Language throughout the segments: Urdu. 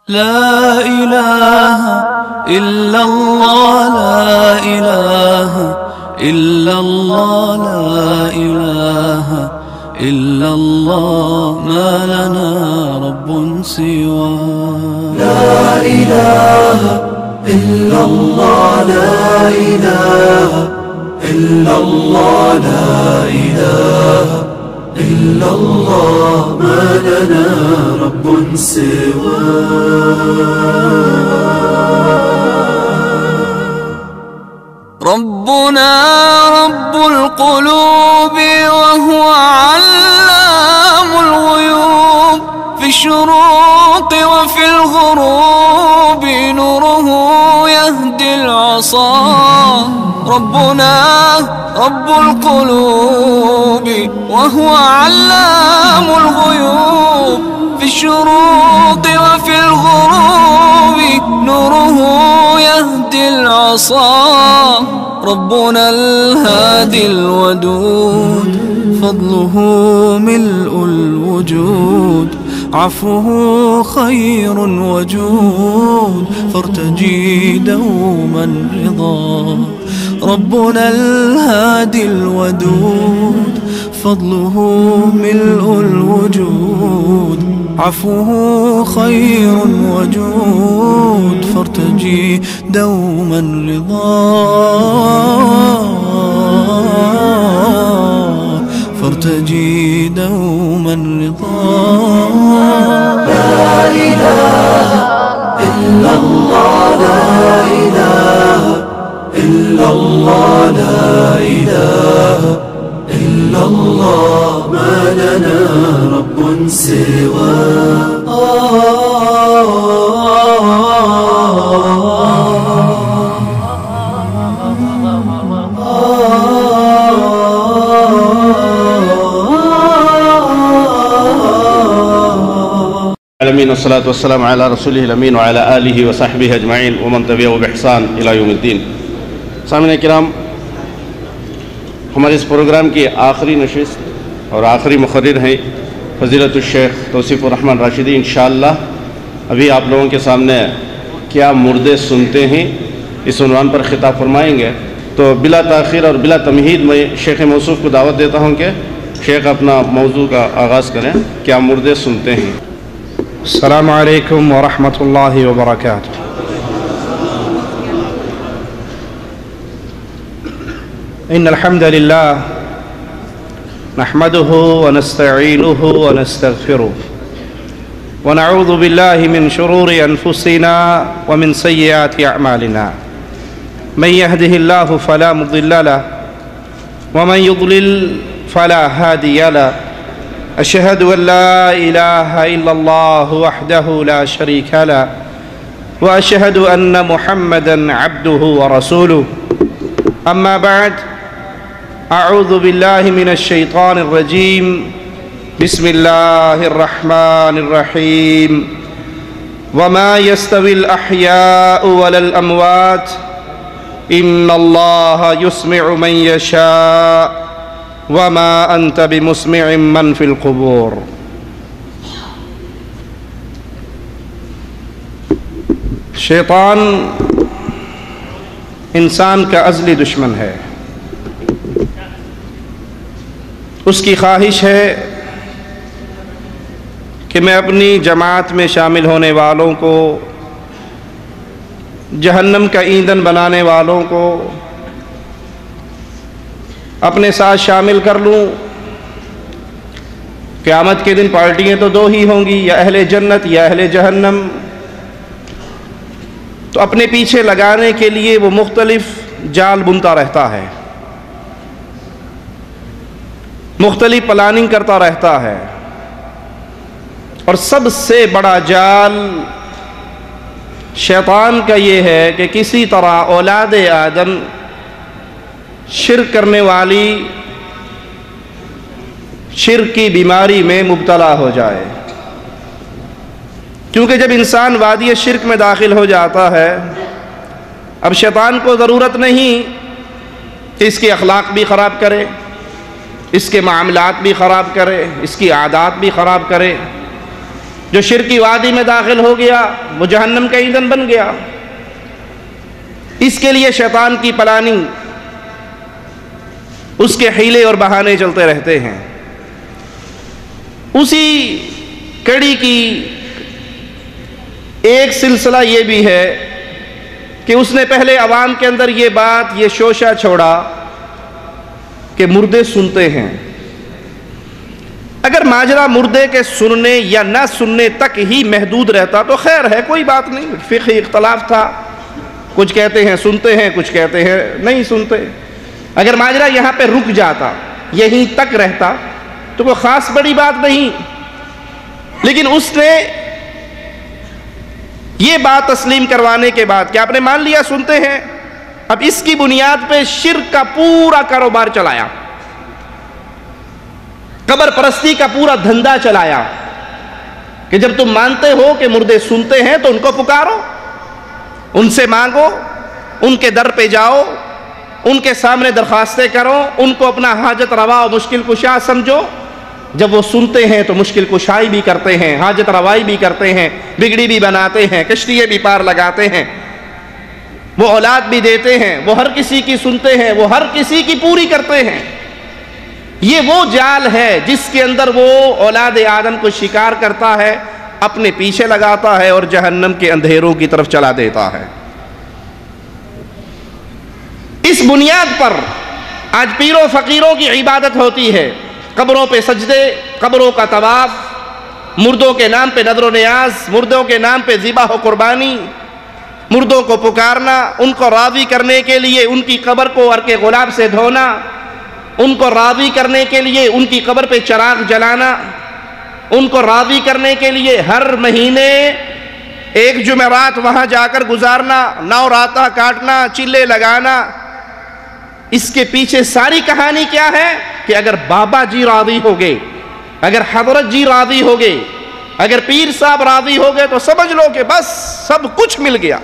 لا إله إلا الله لا إله إلا الله لا إله إلا الله ما لنا رب سواه لا إله إلا الله لا إله إلا الله لا إله إلا الله ما لنا رب سواه ربنا رب القلوب وهو علام الغيوب في الشروق وفي الغروب نوره يهدي العصا ربنا رب القلوب وهو علام الغيوب في الشروق وفي الغروب نوره يهدي العصا ربنا الهادي الودود فضله ملء الوجود عفوه خير وجود فارتجي دوما رضا ربنا الهادي الودود فضله ملء الوجود عفوه خير وجود فارتجي دوما رضا فارتجي دوما رضا لا إله إلا الله لا إله إلا الله لا إله إلا الله ما لنا رب سواه العالمين والصلاة والسلام على رسوله الأمين وعلى آله وصحبه أجمعين ومن تبعه بإحسان إلى يوم الدين. سامعین کرام، ہمارے اس پروگرام کی آخری نشست اور آخری مقرر ہیں فضیلت الشیخ توصیف الرحمن راشدی. انشاءاللہ ابھی آپ لوگوں کے سامنے کیا مردے سنتے ہیں اس عنوان پر خطاب فرمائیں گے. تو بلا تاخیر اور بلا تمہید میں شیخ موصوف کو دعوت دیتا ہوں کہ شیخ اپنا موضوع کا آغاز کریں. کیا مردے سنتے ہیں. السلام علیکم ورحمۃ اللہ وبرکاتہ. ان الحمد للہ نحمده ونستعینه ونستغفره ونعوذ باللہ من شرور انفسنا ومن سیئات اعمالنا من يهده الله فلا مضل له ومن يضلل فلا هادي له. أشهد أن لا إله إلا الله وحده لا شريك له وأشهد أن محمدًا عبده ورسوله. أما بعد، أعوذ بالله من الشيطان الرجيم. بسم الله الرحمن الرحيم. وما يستوي الأحياء ولا الأموات إن الله يسمع من يشاء وما أنت بمسمع من في القبور. شیطان انسان کا ازلی دشمن ہے. اس کی خواہش ہے کہ میں اپنی جماعت میں شامل ہونے والوں کو، جہنم کا ایندھن بنانے والوں کو اپنے ساتھ شامل کر لوں. قیامت کے دن پارٹیاں تو دو ہی ہوں گی، یا اہل جنت یا اہل جہنم. تو اپنے پیچھے لگانے کے لیے وہ مختلف جال بنتا رہتا ہے، مختلف پلاننگ کرتا رہتا ہے. اور سب سے بڑا جال شیطان کا یہ ہے کہ کسی طرح اولاد آدم شرک کرنے والی شرک کی بیماری میں مبتلا ہو جائے. کیونکہ جب انسان وادی شرک میں داخل ہو جاتا ہے، اب شیطان کو ضرورت نہیں کہ اس کے اخلاق بھی خراب کرے، اس کے معاملات بھی خراب کرے، اس کی عادات بھی خراب کرے. جو شرک کی وادی میں داخل ہو گیا وہ جہنم کا ایندھن بن گیا۔ اس کے لیے شیطان کی پلاننگ، اس کے حیلے اور بہانے چلتے رہتے ہیں۔ اسی کڑی کی ایک سلسلہ یہ بھی ہے کہ اس نے پہلے عوام کے اندر یہ بات، یہ شوشہ چھوڑا کہ مردے سنتے ہیں۔ اگر ماجرا مردے کے سننے یا نہ سننے تک ہی محدود رہتا تو خیر ہے، کوئی بات نہیں، فقہی اختلاف تھا، کچھ کہتے ہیں سنتے ہیں، کچھ کہتے ہیں نہیں سنتے۔ اگر ماجرا یہاں پہ رک جاتا، یہیں تک رہتا تو کوئی خاص بڑی بات نہیں، لیکن اس نے یہ بات تسلیم کروانے کے بعد کہ آپ نے مان لیا سنتے ہیں، اب اس کی بنیاد پہ شرک کا پورا کاروبار چلایا، قبر پرستی کا پورا دھندا چلایا کہ جب تم مانتے ہو کہ مردے سنتے ہیں تو ان کو پکارو، ان سے مانگو، ان کے در پہ جاؤ، ان کے سامنے درخواستیں کرو، ان کو اپنا حاجت روا اور مشکل کشا سمجھو۔ جب وہ سنتے ہیں تو مشکل کشائی بھی کرتے ہیں، حاجت روائی بھی کرتے ہیں، بگڑی بھی بناتے ہیں، کشتیے بھی پار لگاتے ہیں، وہ اولاد بھی دیتے ہیں، وہ ہر کسی کی سنتے ہیں، وہ ہر کسی کی پوری کرتے ہیں۔ یہ وہ جال ہے جس کے اندر وہ اولاد آدم کو شکار کرتا ہے، اپنے پیچھے لگاتا ہے اور جہنم کے اندھیروں کی طرف چلا دیتا ہے۔ اس بنیاد پر آج پیروں فقیروں کی عبادت ہوتی ہے، قبروں پہ سجدے، قبروں کا طواف، مردوں کے نام پہ نذر و نیاز، مردوں کے نام پہ ذبح و قربانی، مردوں کو پکارنا، ان کو راضی کرنے کے لیے ان کی قبر کو عرق گلاب سے دھونا، ان کو راضی کرنے کے لیے ان کی قبر پہ چراغ جلانا، ان کو راضی کرنے کے لیے ہر مہینے ایک جمعرات وہاں جا کر گزارنا، نو راتہ کاٹنا، چلے لگانا۔ اس کے پیچھے ساری کہانی کیا ہے کہ اگر بابا جی راضی ہو گئے، اگر حضرت جی راضی ہو گئے، اگر پیر صاحب راضی ہو گئے تو سمجھ لو کہ بس سب کچھ مل گیا۔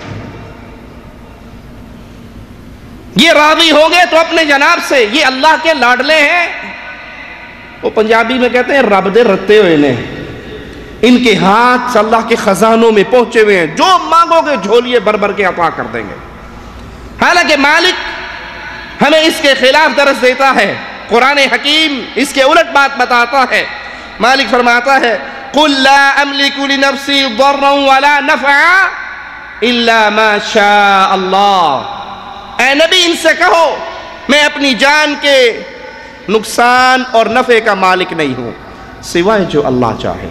یہ راضی ہو گئے تو اپنے جناب سے، یہ اللہ کے لاڈلے ہیں، وہ پنجابی میں کہتے ہیں رب دے رتے ہوئے نے، ان کے ہاتھ اللہ کے خزانوں میں پہنچے ہوئے ہیں، جو مانگو گے جھولیے بھر بھر کے عطا کر دیں گے۔ حالانکہ مالک ہمیں اس کے خلاف درس دیتا ہے، قرآن حکیم اس کے الٹ بات بتاتا ہے۔ مالک فرماتا ہے قُلْ لَا أَمْلِكُ لِنَفْسِي ضَرًّا وَلَا نَفْعًا إِلَّا مَا شَاءَ اللَّهُ، اے نبی ان سے کہو میں اپنی جان کے نقصان اور نفع کا مالک نہیں ہوں سوائے جو اللہ چاہے۔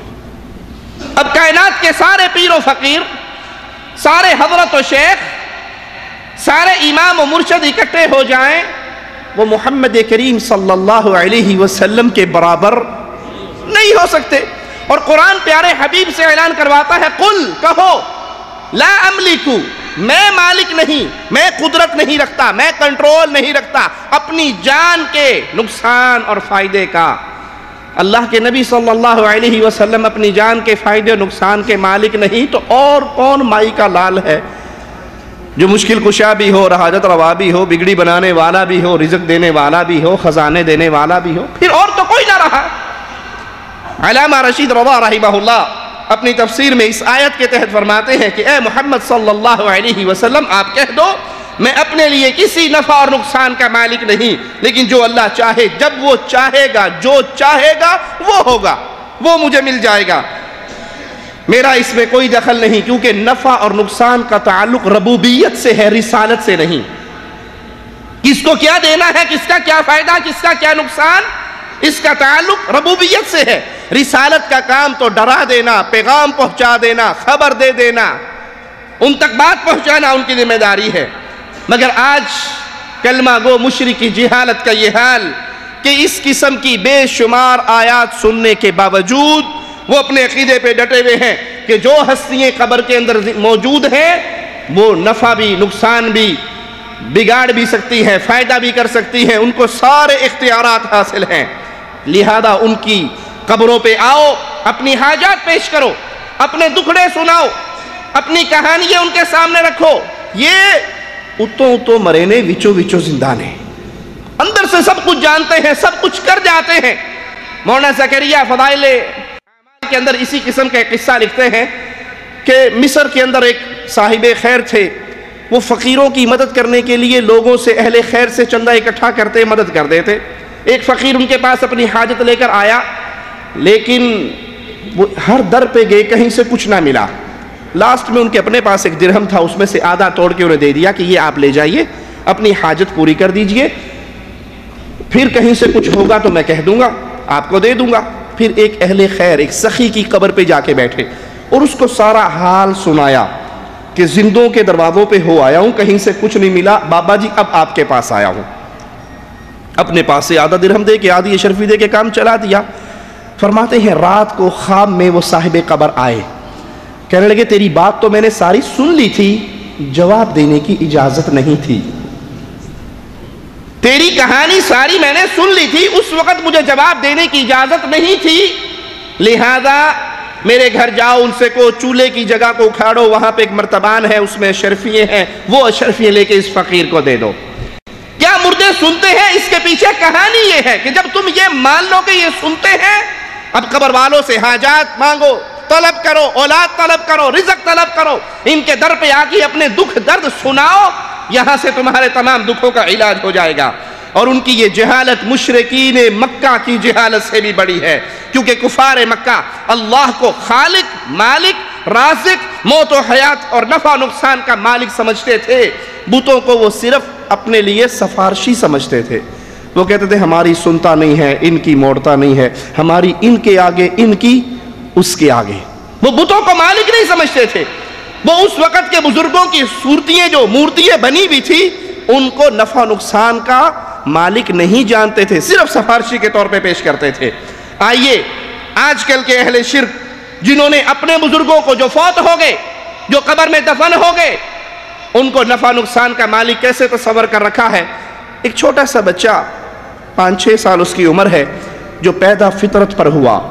اب کائنات کے سارے پیر و فقیر، سارے حضرت و شیخ، سارے امام و مرشد اکٹھے ہو جائیں، وہ محمد کریم صلی اللہ علیہ وسلم کے برابر نہیں ہو سکتے۔ اور قرآن پیارے حبیب سے اعلان کرواتا ہے قل، کہو لا املکو، میں مالک نہیں، میں قدرت نہیں رکھتا، میں کنٹرول نہیں رکھتا اپنی جان کے نقصان اور فائدے کا۔ اللہ کے نبی صلی اللہ علیہ وسلم اپنی جان کے فائدے اور نقصان کے مالک نہیں تو اور کون مائی کا لال ہے جو مشکل کشا بھی ہو، حاجت روا بھی ہو، بگڑی بنانے والا بھی ہو، رزق دینے والا بھی ہو، خزانے دینے والا بھی ہو، پھر اور تو کوئی نہ رہا۔ علامہ رشید رضا رحمہ اللہ اپنی تفسیر میں اس آیت کے تحت فرماتے ہیں کہ اے محمد صلی اللہ علیہ وسلم آپ کہہ دو میں اپنے لیے کسی نفع اور نقصان کا مالک نہیں، لیکن جو اللہ چاہے، جب وہ چاہے گا، جو چاہے گا وہ ہوگا، وہ مجھے مل جائے گا، میرا اس میں کوئی دخل نہیں، کیونکہ نفع اور نقصان کا تعلق ربوبیت سے ہے، رسالت سے نہیں۔ کس کو کیا دینا ہے، کس کا کیا فائدہ، کس کا کیا نقصان، اس کا تعلق ربوبیت سے ہے۔ رسالت کا کام تو ڈرا دینا، پیغام پہنچا دینا، خبر دے دینا، ان تک بات پہنچانا ان کی ذمہ داری ہے۔ مگر آج کلمہ گو مشرک کی جہالت کا یہ حال کہ اس قسم کی بے شمار آیات سننے کے باوجود وہ اپنے عقیدے پہ ڈٹے ہوئے ہیں کہ جو ہستیاں قبر کے اندر موجود ہیں وہ نفع بھی نقصان بھی بگاڑ بھی سکتی ہیں، فائدہ بھی کر سکتی ہیں، ان کو سارے اختیارات حاصل ہیں، لہذا ان کی قبروں پہ آؤ، اپنی حاجات پیش کرو، اپنے دکھڑے سناؤ، اپنی کہانیاں ان کے سامنے رکھو۔ یہ اتو مرے نے وچو وچو زندہ نے، اندر سے سب کچھ جانتے ہیں، سب کچھ کر جاتے ہیں۔ مولانا زکریا فضائل کے اندر اسی قسم کا ایک قصہ لکھتے ہیں کہ مصر کے اندر ایک صاحب خیر تھے، وہ فقیروں کی مدد کرنے کے لیے لوگوں سے، اہل خیر سے چندہ اکٹھا کرتے، مدد کر دیتے۔ ایک فقیر ان کے پاس اپنی حاجت لے کر آیا، لیکن وہ ہر در پہ گئے، کہیں سے کچھ نہ ملا۔ لاسٹ میں ان کے اپنے پاس ایک درہم تھا، اس میں سے آدھا توڑ کے انہیں دے دیا کہ یہ آپ لے جائیے، اپنی حاجت پوری کر دیجئے، پھر کہیں سے کچھ ہوگا تو میں کہہ دوں گا، آپ کو دے دوں گا۔ پھر ایک اہل خیر، ایک سخی کی قبر پہ جا کے بیٹھے اور اس کو سارا حال سنایا کہ زندوں کے دروازوں پہ ہو آیا ہوں، کہیں سے کچھ نہیں ملا، بابا جی اب آپ کے پاس آیا ہوں۔ اپنے پاس سے آدھا درہم دے کے، آدھی اشرفی دے کے کام چلا دیا۔ فرماتے ہیں رات کو خواب میں وہ صاحب قبر آئے، کہنے لگے تیری بات تو میں نے ساری سن لی تھی، جواب دینے کی اجازت نہیں تھی۔ تیری کہانی ساری میں نے سن لی تھی، اس وقت مجھے جواب دینے کی اجازت نہیں تھی، لہذا میرے گھر جاؤ، ان سے کو چولہے کی جگہ کو اکھاڑو، وہاں پہ ایک مرتبان ہے، اس میں اشرفیے ہیں، وہ اشرفیے لے کے اس فقیر کو دے دو۔ کیا مردے سنتے ہیں؟ اس کے پیچھے کہانی یہ ہے کہ جب تم یہ مان لو کہ یہ سنتے ہیں، اب قبر والوں سے حاجات مانگو، طلب کرو، اولاد طلب کرو، رزق طلب کرو، ان کے در پہ آ کے اپنے دکھ درد سناؤ، یہاں سے تمہارے تمام دکھوں کا علاج ہو جائے گا۔ اور ان کی یہ جہالت مشرکین مکہ کی جہالت سے بھی بڑی ہے، کیونکہ کفار مکہ اللہ کو خالق، مالک، رازق، موت و حیات اور نفع نقصان کا مالک سمجھتے تھے، بتوں کو وہ صرف اپنے لیے سفارشی سمجھتے تھے۔ وہ کہتے تھے ہماری سنتا نہیں ہے، ان کی موڑتا نہیں ہے، ہماری ان کے آگے، ان کی اس کے آگے۔ وہ بتوں کو مالک نہیں سمجھتے تھے، وہ اس وقت کے بزرگوں کی صورتیں جو مورتیاں بنی بھی تھی ان کو نفع نقصان کا مالک نہیں جانتے تھے، صرف سفارشی کے طور پہ پیش کرتے تھے۔ آئیے آج کل کے اہل شرک جنہوں نے اپنے بزرگوں کو جو فوت ہو گئے، جو قبر میں دفن ہو گئے، ان کو نفع نقصان کا مالک کیسے تصور کر رکھا ہے۔ ایک چھوٹا سا بچہ 5-6 سال اس کی عمر ہے، جو پیدا فطرت پر ہوا،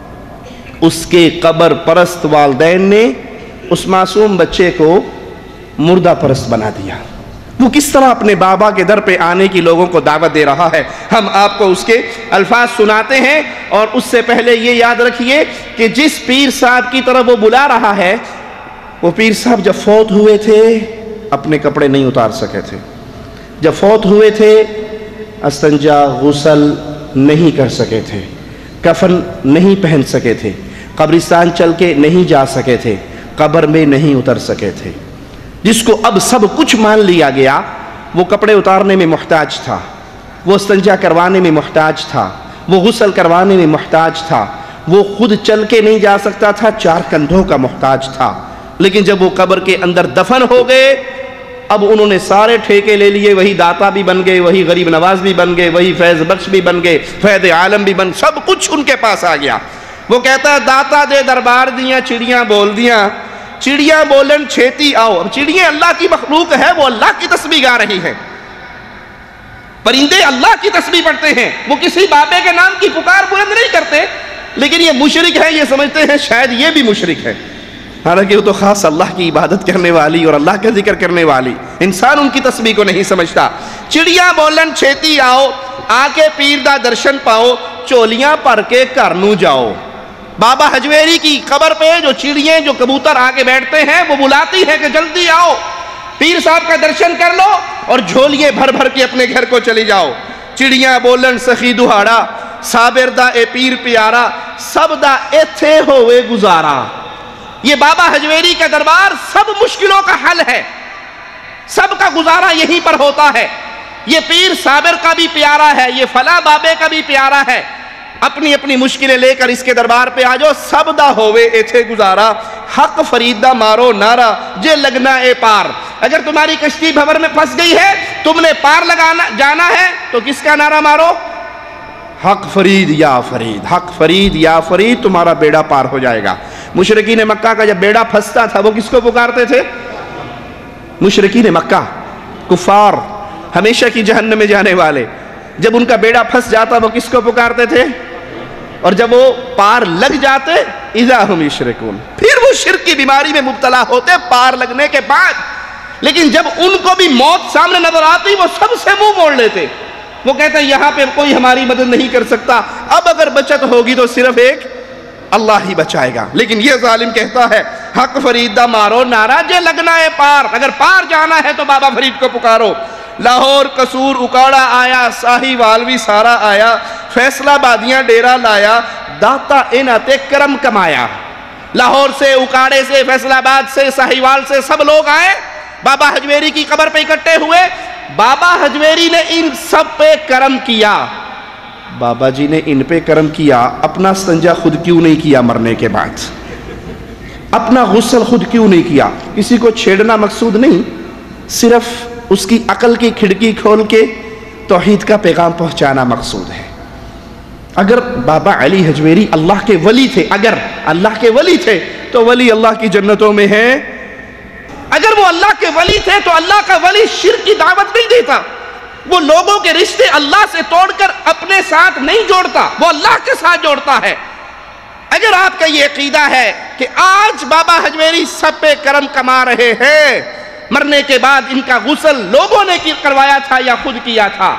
اس کے قبر پرست والدین نے اس معصوم بچے کو مردہ پرست بنا دیا۔ وہ کس طرح اپنے بابا کے در پہ آنے کی لوگوں کو دعوت دے رہا ہے، ہم آپ کو اس کے الفاظ سناتے ہیں۔ اور اس سے پہلے یہ یاد رکھیے کہ جس پیر صاحب کی طرف وہ بلا رہا ہے، وہ پیر صاحب جب فوت ہوئے تھے اپنے کپڑے نہیں اتار سکے تھے، جب فوت ہوئے تھے استنجا غسل نہیں کر سکے تھے، کفن نہیں پہن سکے تھے، قبرستان چل کے نہیں جا سکے تھے، قبر میں نہیں اتر سکے تھے۔ جس کو اب سب کچھ مان لیا گیا، وہ کپڑے اتارنے میں محتاج تھا، وہ استنجا کروانے میں محتاج تھا، وہ غسل کروانے میں محتاج تھا، وہ خود چل کے نہیں جا سکتا تھا، 4 کندھوں کا محتاج تھا۔ لیکن جب وہ قبر کے اندر دفن ہو گئے، اب انہوں نے سارے ٹھیکے لے لیے، وہی داتا بھی بن گئے، وہی غریب نواز بھی بن گئے، وہی فیض بخش بھی بن گئے، فیض عالم بھی بن، سب کچھ ان کے پاس آ گیا۔ وہ کہتا ہے داتا دے دربار دیاں چڑیاں بول دیاں، چڑیاں بولن چھیتی آؤ۔ اب چڑیاں اللہ کی مخلوق ہے، وہ اللہ کی تسبیح گا رہی ہیں، پرندے اللہ کی تسبیح پڑھتے ہیں، وہ کسی بابے کے نام کی پکار بلند نہیں کرتے، لیکن یہ مشرک ہے، یہ سمجھتے ہیں شاید یہ بھی مشرک ہے، حالانکہ وہ تو خاص اللہ کی عبادت کرنے والی اور اللہ کا ذکر کرنے والی، انسان ان کی تسبیح کو نہیں سمجھتا۔ چڑیاں بولن چھیتی آؤ، آ کے پیر دا درشن پاؤ، چولیاں پر کے گھر نوں جاؤ۔ بابا حجویری کی قبر پہ جو چڑیاں، جو کبوتر آ کے بیٹھتے ہیں، وہ بلاتی ہیں کہ جلدی آؤ، پیر صاحب کا درشن کر لو اور جھولیے بھر بھر کے اپنے گھر کو چلی جاؤ۔ چڑیاں بولن سخی دہاڑا، صابر دا اے پیر پیارا، سب دا ایتھے ہوئے گزارا۔ یہ بابا حجویری کا دربار سب مشکلوں کا حل ہے، سب کا گزارا یہیں پر ہوتا ہے۔ یہ پیر صابر کا بھی پیارا ہے، یہ فلاں بابے کا بھی پیارا ہے، اپنی اپنی مشکلیں لے کر اس کے دربار پہ آ جاؤ، سب دا ہوئے ایتھے گزارا، حق فرید دا مارو نعرہ جے لگنا اے پار۔ اگر تمہاری کشتی بھور میں پھنس گئی ہے، تم نے پار جانا ہے تو کس کا نعرہ مارو؟ حق فرید یا فرید، حق فرید یا فرید، تمہارا بیڑا پار ہو جائے گا۔ مشرکین مکہ کا جب بیڑا پھنستا تھا وہ کس کو پکارتے تھے؟ مشرکین مکہ، کفار، ہمیشہ کی جہنم میں جانے والے، جب ان کا بیڑا پھنس جاتا وہ کس کو پکارتے تھے؟ اور جب وہ پار لگ جاتے اذا ہم یشرکون، پھر وہ شرک کی بیماری میں مبتلا ہوتے پار لگنے کے بعد۔ لیکن جب ان کو بھی موت سامنے نظر آتی وہ سب سے منہ موڑ لیتے، وہ کہتے ہیں یہاں پہ کوئی ہماری مدد نہیں کر سکتا، اب اگر بچت ہوگی تو صرف ایک اللہ ہی بچائے گا۔ لیکن یہ ظالم کہتا ہے حق فرید دا مارو نعرہ جے لگنا ہے پار، اگر پار جانا ہے تو بابا فرید کو پکارو۔ لاہور قصور اکاڑا آیا، ساہی والوی سارا آیا، فیصلہ بادیاں ڈیرا لایا، داتا انتے کرم کمایا۔ لاہور سے، اکاڑے سے، فیصلہ آباد سے، ساہی وال سے سب لوگ آئے، بابا حجویری کی قبر پہ اکٹھے ہوئے۔ بابا حجویری نے ان سب پہ کرم کیا۔ بابا جی نے ان پہ کرم کیا، اپنا استنجا خود کیوں نہیں کیا مرنے کے بعد؟ اپنا غسل خود کیوں نہیں کیا؟ کسی کو چھیڑنا مقصود نہیں، صرف اس کی عقل کی کھڑکی کھول کے توحید کا پیغام پہنچانا مقصود ہے۔ اگر بابا علی حجویری اللہ کے ولی تھے، اگر اللہ کے ولی تھے تو ولی اللہ کی جنتوں میں ہے۔ اگر وہ اللہ کے ولی تھے تو اللہ کا ولی شرک کی دعوت نہیں دیتا، وہ لوگوں کے رشتے اللہ سے توڑ کر اپنے ساتھ نہیں جوڑتا، وہ اللہ کے ساتھ جوڑتا ہے۔ اگر آپ کا یہ عقیدہ ہے کہ آج بابا حجویری سب پہ کرم کما رہے ہیں، مرنے کے بعد ان کا غسل لوگوں نے کروایا تھا یا خود کیا تھا؟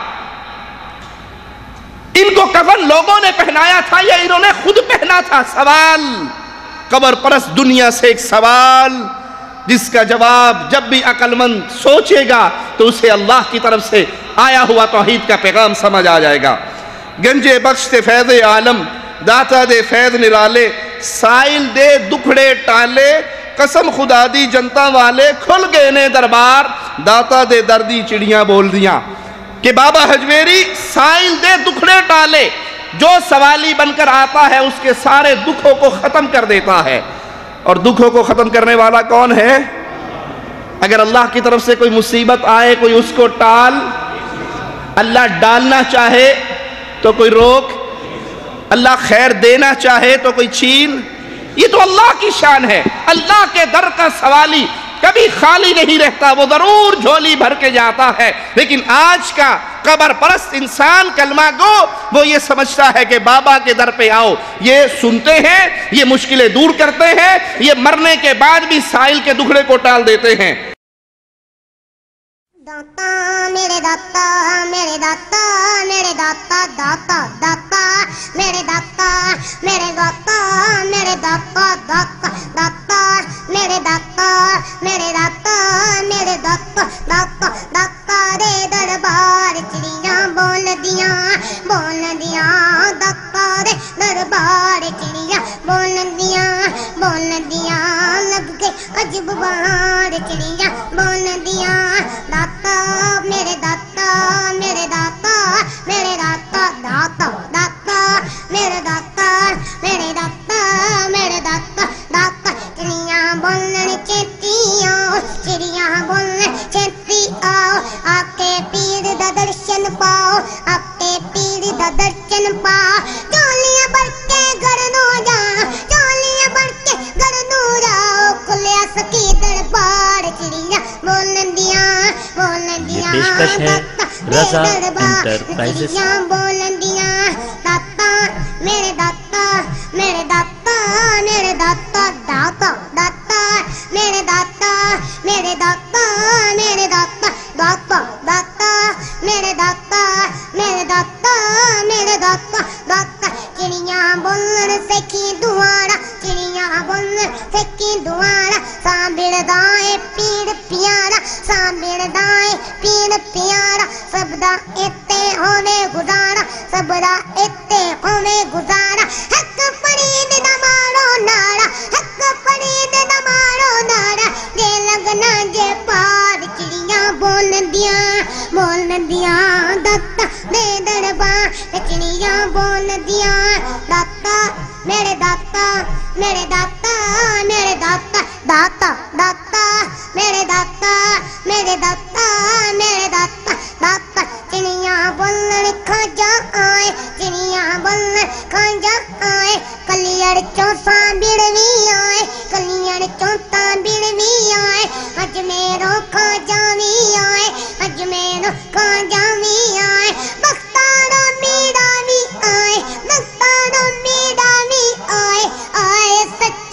ان کو کفن لوگوں نے پہنایا تھا یا انہوں نے خود پہنا تھا؟ سوال قبر پرست دنیا سے ایک سوال جس کا جواب جب بھی عقل مند سوچے گا تو اسے اللہ کی طرف سے آیا ہوا توحید کا پیغام سمجھ آ جائے گا۔ گنجے بخش تے فیض عالم، داتا دے فیض نرالے، سائل دے دکھڑے ٹالے، قسم خدا دی جنتا والے کھل گئے نے دربار، داتا دے دردی چڑیاں بول دیاں۔ کہ بابا حجویری سائل دے دکھڑے ٹالے، جو سوالی بن کر آتا ہے اس کے سارے دکھوں کو ختم کر دیتا ہے۔ اور دکھوں کو ختم کرنے والا کون ہے؟ اگر اللہ کی طرف سے کوئی مصیبت آئے کوئی اس کو ٹال، اللہ ڈالنا چاہے تو کوئی روک، اللہ خیر دینا چاہے تو کوئی چھین، یہ تو اللہ کی شان ہے۔ اللہ کے در کا سوالی کبھی خالی نہیں رہتا، وہ ضرور جھولی بھر کے جاتا ہے۔ لیکن آج کا قبر پرست انسان کلمہ گو وہ یہ سمجھتا ہے کہ بابا کے در پہ آؤ، یہ سنتے ہیں، یہ مشکلیں دور کرتے ہیں، یہ مرنے کے بعد بھی سائل کے دکھڑے کو ٹال دیتے ہیں۔ داتا میرے داتا میرے داتا میرے داتا داتا داتا میرے داتا میرے داتا میرے داتا داتا داتا میرے داتا میرے داتا میرے داتا داتا داتا دے دربار چڑیاں بول دیاں داتا دے دربار چڑیاں بول دیاں لگ کے عجب بہار چڑیاں بول دیاں داتا میرے داتا میرے داتا میرے داتا داتا داتا میرے داتا میرے داتا میرے داتا داتا چڑیاں بولن چیتی آؤ چڑیاں بولن چیتی آؤ آ کے پیر دا درشن پاؤ آ کے پیر دا درشن پاؤ چولیاں بڑھ کے گھر نو جاؤ چولیاں بڑھ کے گھر نو جاؤ کھلیا سکی دربار چڑیاں بولن دیاں پیشکش ہے رضا انٹرپرائزز۔ بولن دیاں داتا میرے داتا میرے داتا میرے داتا داتا داتا میرے داتا میرے داتا میرے داتا داتا داتا میرے داتا میرے داتا میرے داتا داتا چڑیاں بولن سکھی دوارا چڑیاں بولن سکھی دوارا سانبڑ دائیں پیر پیارا سانبڑ دائیں پیر پیارا سب دا اتے ہونے گزارا سب دا اتے ہونے گزارا حق فرید دا مارو نارا حق فرید دا مارو نارا جے لگنا جے پار چڑیاں بول دیاں داتا دے دربار چڑیاں بول دیاں داتا میرے داتا میرے داتا میرے داتا داتا داتا میرے داتا میرے داتا میرے داتا داتا چڑیاں بولن کھاجا آئے چڑیاں بولن کھاجا آئے کلیڑ چوساں بڑوی آئے کلیڑ چوتاں بڑوی آئے اج میرو کھاجا وی آئے اج میرو کھاجا وی آئے بختارو میرا وی آئے بختارو میرا وی آئے آئے سچ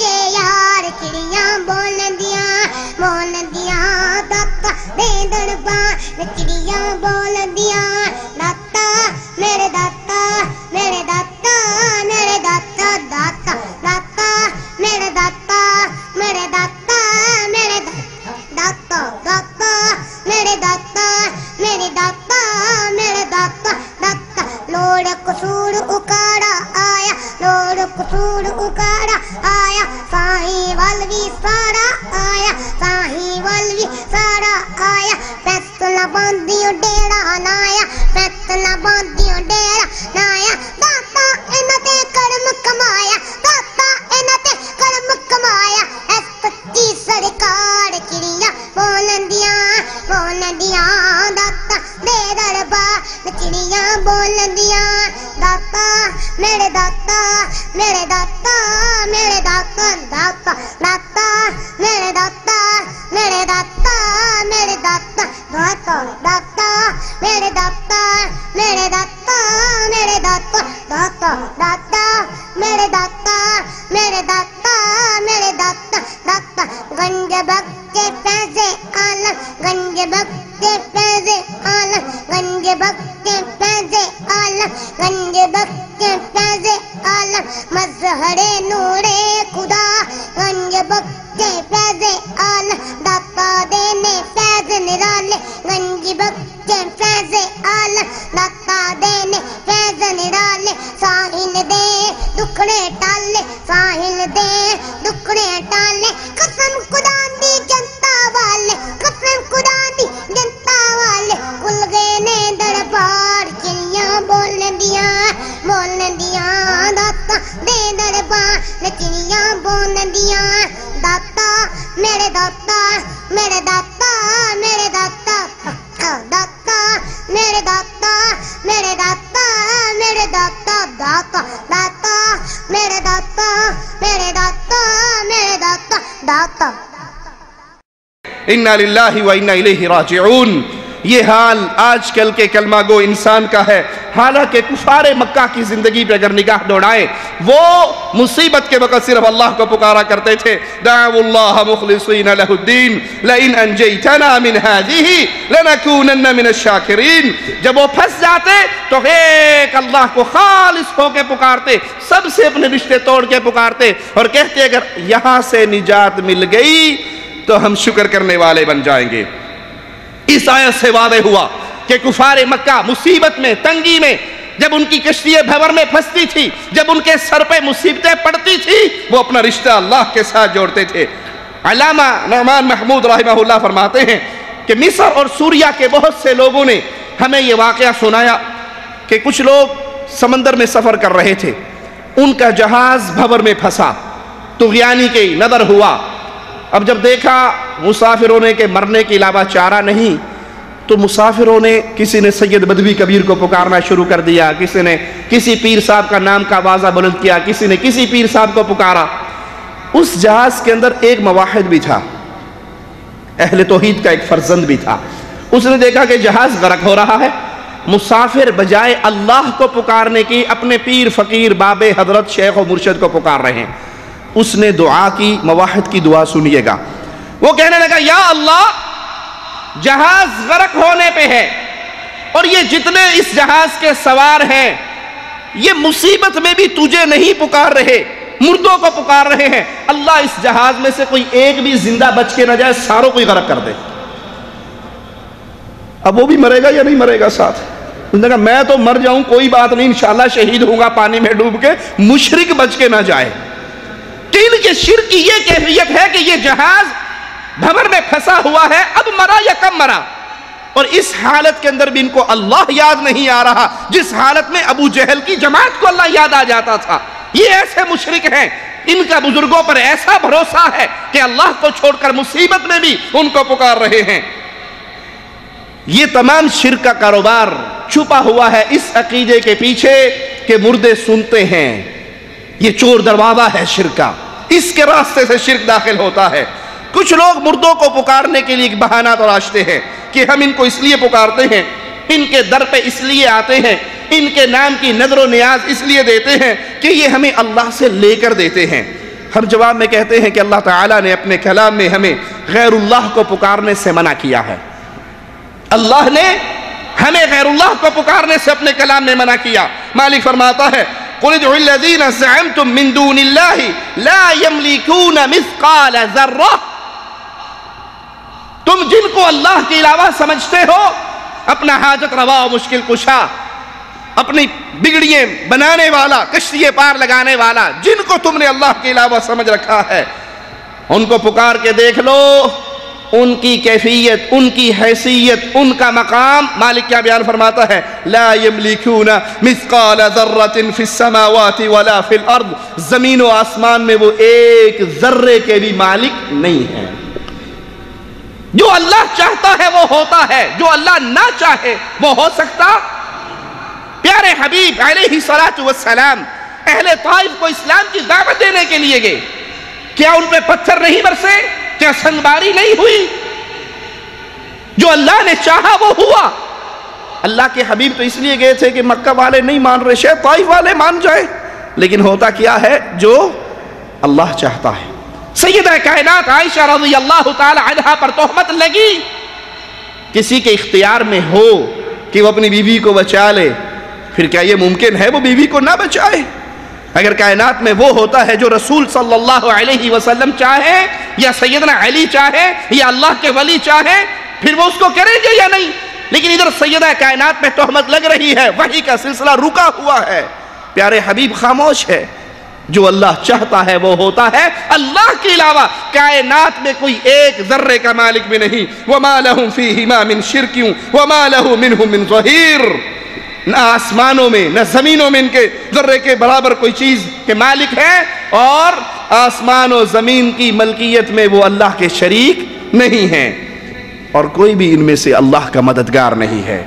सारा आया साहिवाल भी सारा आया फैसला बांधियो डेरा नाया फैसला बांधियो डेरा नाया दाता इन्हां ते कर्म कमाया दाता इन्हां ते कर्म कमाया इस सच्ची सरकार चिड़िया बोलंदियां दाता दे दरबार चिड़िया बोलंदियां दाता मेरे दाता मेरे दाता मेरे दाता दाता दाता मेरे दाता मेरे दाता मेरे दाता दाता दाता मेरे दाता मेरे दाता मेरे दाता दाता दाता मेरे दाता मेरे दाता मेरे दाता दाता गंज बख्शे फैज़े आलम गंज बख्शे फैज़े आलम गंज बख्शे फैज़े आलम गंज बख्शे फैज़े आलम मज़हरे नूरे खुदा गंज बख्शे फैज़े आलम दाता देने फैज़ निराले गंज बख्शे फैज़े आलम दाता देने फैज़ निराले साहिल दे दुखड़े टाले साहिल दे दुखड़े टाले कसम खुदा दी जनता वाले कसम खुदा दी जनता वाले कुल गए ने दरबार चिड़ियां बोलंदियां दाता दे दरबार चिड़ियां बोलंदियां दाता मेरे दाता मेरे दाता मेरे दाता दाता मेरे दाता मेरे दाता मेरे दाता दाता दाता मेरे दाता मेरे दाता मेरे दाता दाता। इन्ना लिल्लाहि व इन्ना इलैहि राजिऊन। ये हाल आजकल के कलमा गो इंसान का है। हालांकि कुफारे मक्का की जिंदगी पे अगर निगाह दौड़ाए, वो मुसीबत के वक्त सिर्फ अल्लाह को पुकारा करते थे। दाऊल्लाह मुखलिसीन लहुद्दीन लइन अंजैतना मिन हाज़िही लनकूनन्ना मिनश शाकिरीन। जब वो फंस जाते तो एक अल्लाह को खालिस होके पुकारते, सबसे अपने रिश्ते तोड़ के पुकारते और कहते अगर यहां से निजात मिल गई तो हम शुक्र करने वाले बन जाएंगे। इस आयत से वादे हुआ कि कुफारे मक्का मुसीबत में, तंगी में, जब उनकी कश्ती भंवर में फंसती थी, जब उनके सर पे मुसीबतें पड़ती थी, वो अपना रिश्ता अल्लाह के साथ जोड़ते थे। अल्लामा नुमान महमूद रहमहुल्लाह फरमाते हैं कि मिस्र और सूरिया के बहुत से लोगों ने हमें ये वाक़या सुनाया कि कुछ लोग समंदर में सफ़र कर रहे थे, उनका जहाज़ भंवर में फंसा, तुग़यानी की नज़र हुआ। अब जब देखा मुसाफिरों ने के मरने के अलावा चारा नहीं, तो मुसाफिरों ने, किसी ने सैयद बदवी कबीर को पुकारना शुरू कर दिया, किसी ने किसी पीर साहब का नाम का आवाज़ा बुलंद किया, किसी ने किसी पीर साहब को पुकारा। उस जहाज़ के अंदर एक मुवाहिद भी था, अहले तौहीद का एक फर्जंद भी था। उसने देखा कि जहाज़ गरक हो रहा है, मुसाफिर बजाय अल्लाह को पुकारने की अपने पीर फ़कीर बाबे हजरत शेख और मुर्शद को पुकार रहे हैं। उसने दुआ की, मुवाहिद की दुआ सुनिएगा। वो कहने लगा, या अल्लाह, जहाज गरक होने पे है और ये जितने इस जहाज के सवार हैं ये मुसीबत में भी तुझे नहीं पुकार रहे, मुर्दों को पुकार रहे हैं। अल्लाह इस जहाज में से कोई एक भी जिंदा बच के न जाए, सारों को गरक कर दे। अब वो भी मरेगा या नहीं मरेगा साथ? उसने कहा मैं तो मर जाऊं कोई बात नहीं, इंशाअल्लाह शहीद होगा पानी में डूब के, मुशरिक बच के ना जाए। कि इनके शिर्क की ये कैफियत है कि ये जहाज भंवर में फंसा हुआ है, अब मरा या कब मरा, और इस हालत के अंदर भी इनको अल्लाह याद नहीं आ रहा जिस हालत में अबू जहल की जमात को अल्लाह याद आ जाता था। ये ऐसे मुशरिक हैं, इनका बुजुर्गों पर ऐसा भरोसा है कि अल्लाह को छोड़कर मुसीबत में भी उनको पुकार रहे हैं। ये तमाम शिर्क का कारोबार छुपा हुआ है इस अकीदे के पीछे कि मुर्दे सुनते हैं। ये चोर दरवाजा है शिर्क का, इसके रास्ते से शिर्क दाखिल होता है। कुछ लोग मुर्दों को पुकारने के लिए एक बहाना तलाशते हैं कि हम इनको इसलिए पुकारते हैं, इनके दर पे इसलिए आते हैं, इनके नाम की नजर व नियाज इसलिए देते हैं कि ये हमें अल्लाह से लेकर देते हैं। हर जवाब में कहते हैं कि अल्लाह ताला ने अपने कलाम में हमें गैरुल्लाह को पुकारने से मना किया है। अल्लाह ने हमें गैरुल्लाह को पुकारने से अपने कलाम में मना किया। मालिक फरमाता है, कुल उद्दुल्लज़ीना ज़अमतुम मिन दूनिल्लाहि ला यमलिकूना मिस्क़ाल ज़र्रा। तुम जिनको अल्लाह के अलावा समझते हो, अपना हाजत रवा और मुश्किल कुशा, अपनी बिगड़ियां बनाने वाला, कश्तिये पार लगाने वाला, जिनको तुमने अल्लाह के अलावा समझ रखा है, ان کو پکار کے دیکھ لو، ان کی کیفیت، ان کی حیثیت، ان کا مقام۔ مالک کیا بیان فرماتا ہے؟ لا یملکون مثقال ذرۃ فی السماوات ولا فی الارض، زمین و آسمان میں وہ ایک ذرے کے بھی مالک نہیں ہیں۔ جو اللہ چاہتا ہے وہ ہوتا ہے، جو اللہ نہ چاہے وہ ہو سکتا؟ پیارے حبیب علیہ الصلوۃ والسلام اہل طائف کو اسلام کی دعوت دینے کے لیے گئے، کیا ان پہ پتھر نہیں برسے؟ کیا سنگباری نہیں ہوئی؟ جو اللہ نے چاہا وہ ہوا۔ اللہ کے حبیب تو اس لیے گئے تھے کہ مکہ والے نہیں مان رہے، شاید طائف والے مان جائیں، لیکن ہوتا کیا ہے؟ جو اللہ چاہتا ہے۔ سیدہ کائنات عائشہ رضی اللہ تعالی عنہا پر تہمت لگی، کسی کے اختیار میں ہو کہ وہ اپنی بیوی کو بچا لے، پھر کیا یہ ممکن ہے وہ بیوی کو نہ بچائے؟ اگر کائنات میں وہ ہوتا ہے جو رسول صلی اللہ علیہ وسلم چاہے، یا سیدنا علی چاہے، یا اللہ کے ولی چاہے، پھر وہ اس کو کریں گے یا نہیں؟ لیکن ادھر سیدہ کائنات میں تہمت لگ رہی ہے، وحی کا سلسلہ رکا ہوا ہے، پیارے حبیب خاموش ہے۔ جو اللہ چاہتا ہے وہ ہوتا ہے، اللہ کے علاوہ کائنات میں کوئی ایک ذرے کا مالک بھی نہیں۔ وَمَا لَهُمْ فِيهِمَا مِنْ شِرْكٍ وَمَا لَهُ مِنْهُمْ مِنْ ظَهِيرٍ، نہ آسمانوں میں نہ زمینوں میں ان کے ذرے کے برابر کوئی چیز کے مالک ہے، اور آسمان و زمین کی ملکیت میں وہ اللہ کے شریک نہیں ہیں، اور کوئی بھی ان میں سے اللہ کا مددگار نہیں ہے۔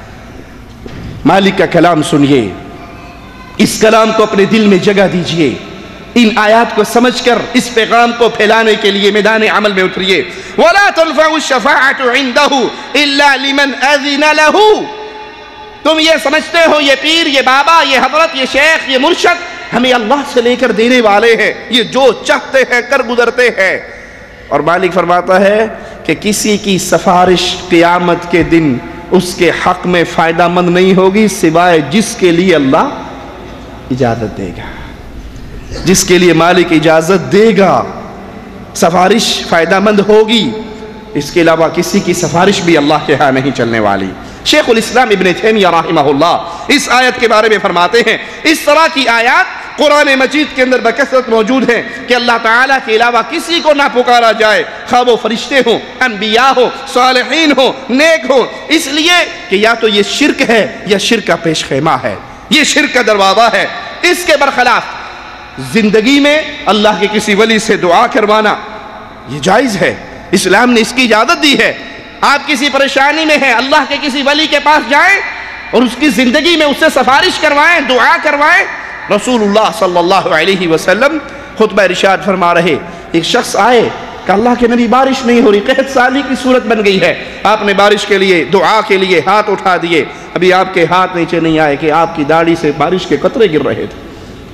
مالک کا کلام سنیے، اس کلام کو اپنے دل میں جگہ دیجئے، ان آیات کو سمجھ کر اس پیغام کو پھیلانے کے لیے میدان عمل میں اتریے۔ وَلَا تَنْفَعُ الشَّفَاعَةُ عِنْدَهُ إِلَّا لِمَنْ أَذِنَ لَهُ۔ تم یہ سمجھتے ہو یہ پیر، یہ بابا، یہ حضرت، یہ شیخ، یہ مرشد ہمیں اللہ سے لے کر دینے والے ہیں، یہ جو چاہتے ہیں کر گزرتے ہیں۔ اور مالک فرماتا ہے کہ کسی کی سفارش قیامت کے دن اس کے حق میں فائدہ مند نہیں ہوگی، سوائے جس کے لیے اللہ اجازت دے گا، جس کے لیے مالک اجازت دے گا سفارش فائدہ مند ہوگی، اس کے علاوہ کسی کی سفارش بھی اللہ کے ہاں نہیں چلنے والی۔ شیخ الاسلام ابن تیمیہ رحمہ اللہ اس آیت کے بارے میں فرماتے ہیں، اس طرح کی آیات قرآن مجید کے اندر بکثرت موجود ہیں کہ اللہ تعالیٰ کے علاوہ کسی کو نہ پکارا جائے، خواہ وہ فرشتے ہوں، انبیاء ہوں، صالحین ہوں، نیک ہوں، اس لیے کہ یا تو یہ شرک ہے یا شرک کا پیش خیمہ ہے، یہ شرک کا دروازہ ہے۔ اس کے برخلاف زندگی میں اللہ کے کسی ولی سے دعا کروانا یہ جائز ہے، اسلام نے اس کی اجازت دی ہے۔ آپ کسی پریشانی میں ہیں، اللہ کے کسی ولی کے پاس جائیں اور اس کی زندگی میں اس سے سفارش کروائیں، دعا کروائیں۔ رسول اللہ صلی اللہ علیہ وسلم خطبہ ارشاد فرما رہے، ایک شخص آئے کہ اللہ کے نبی بارش نہیں ہو رہی، قحط سالی کی صورت بن گئی ہے، آپ نے بارش کے لیے دعا کے لیے ہاتھ اٹھا دیے، ابھی آپ کے ہاتھ نیچے نہیں آئے کہ آپ کی داڑھی سے بارش کے قطرے گر رہے تھے۔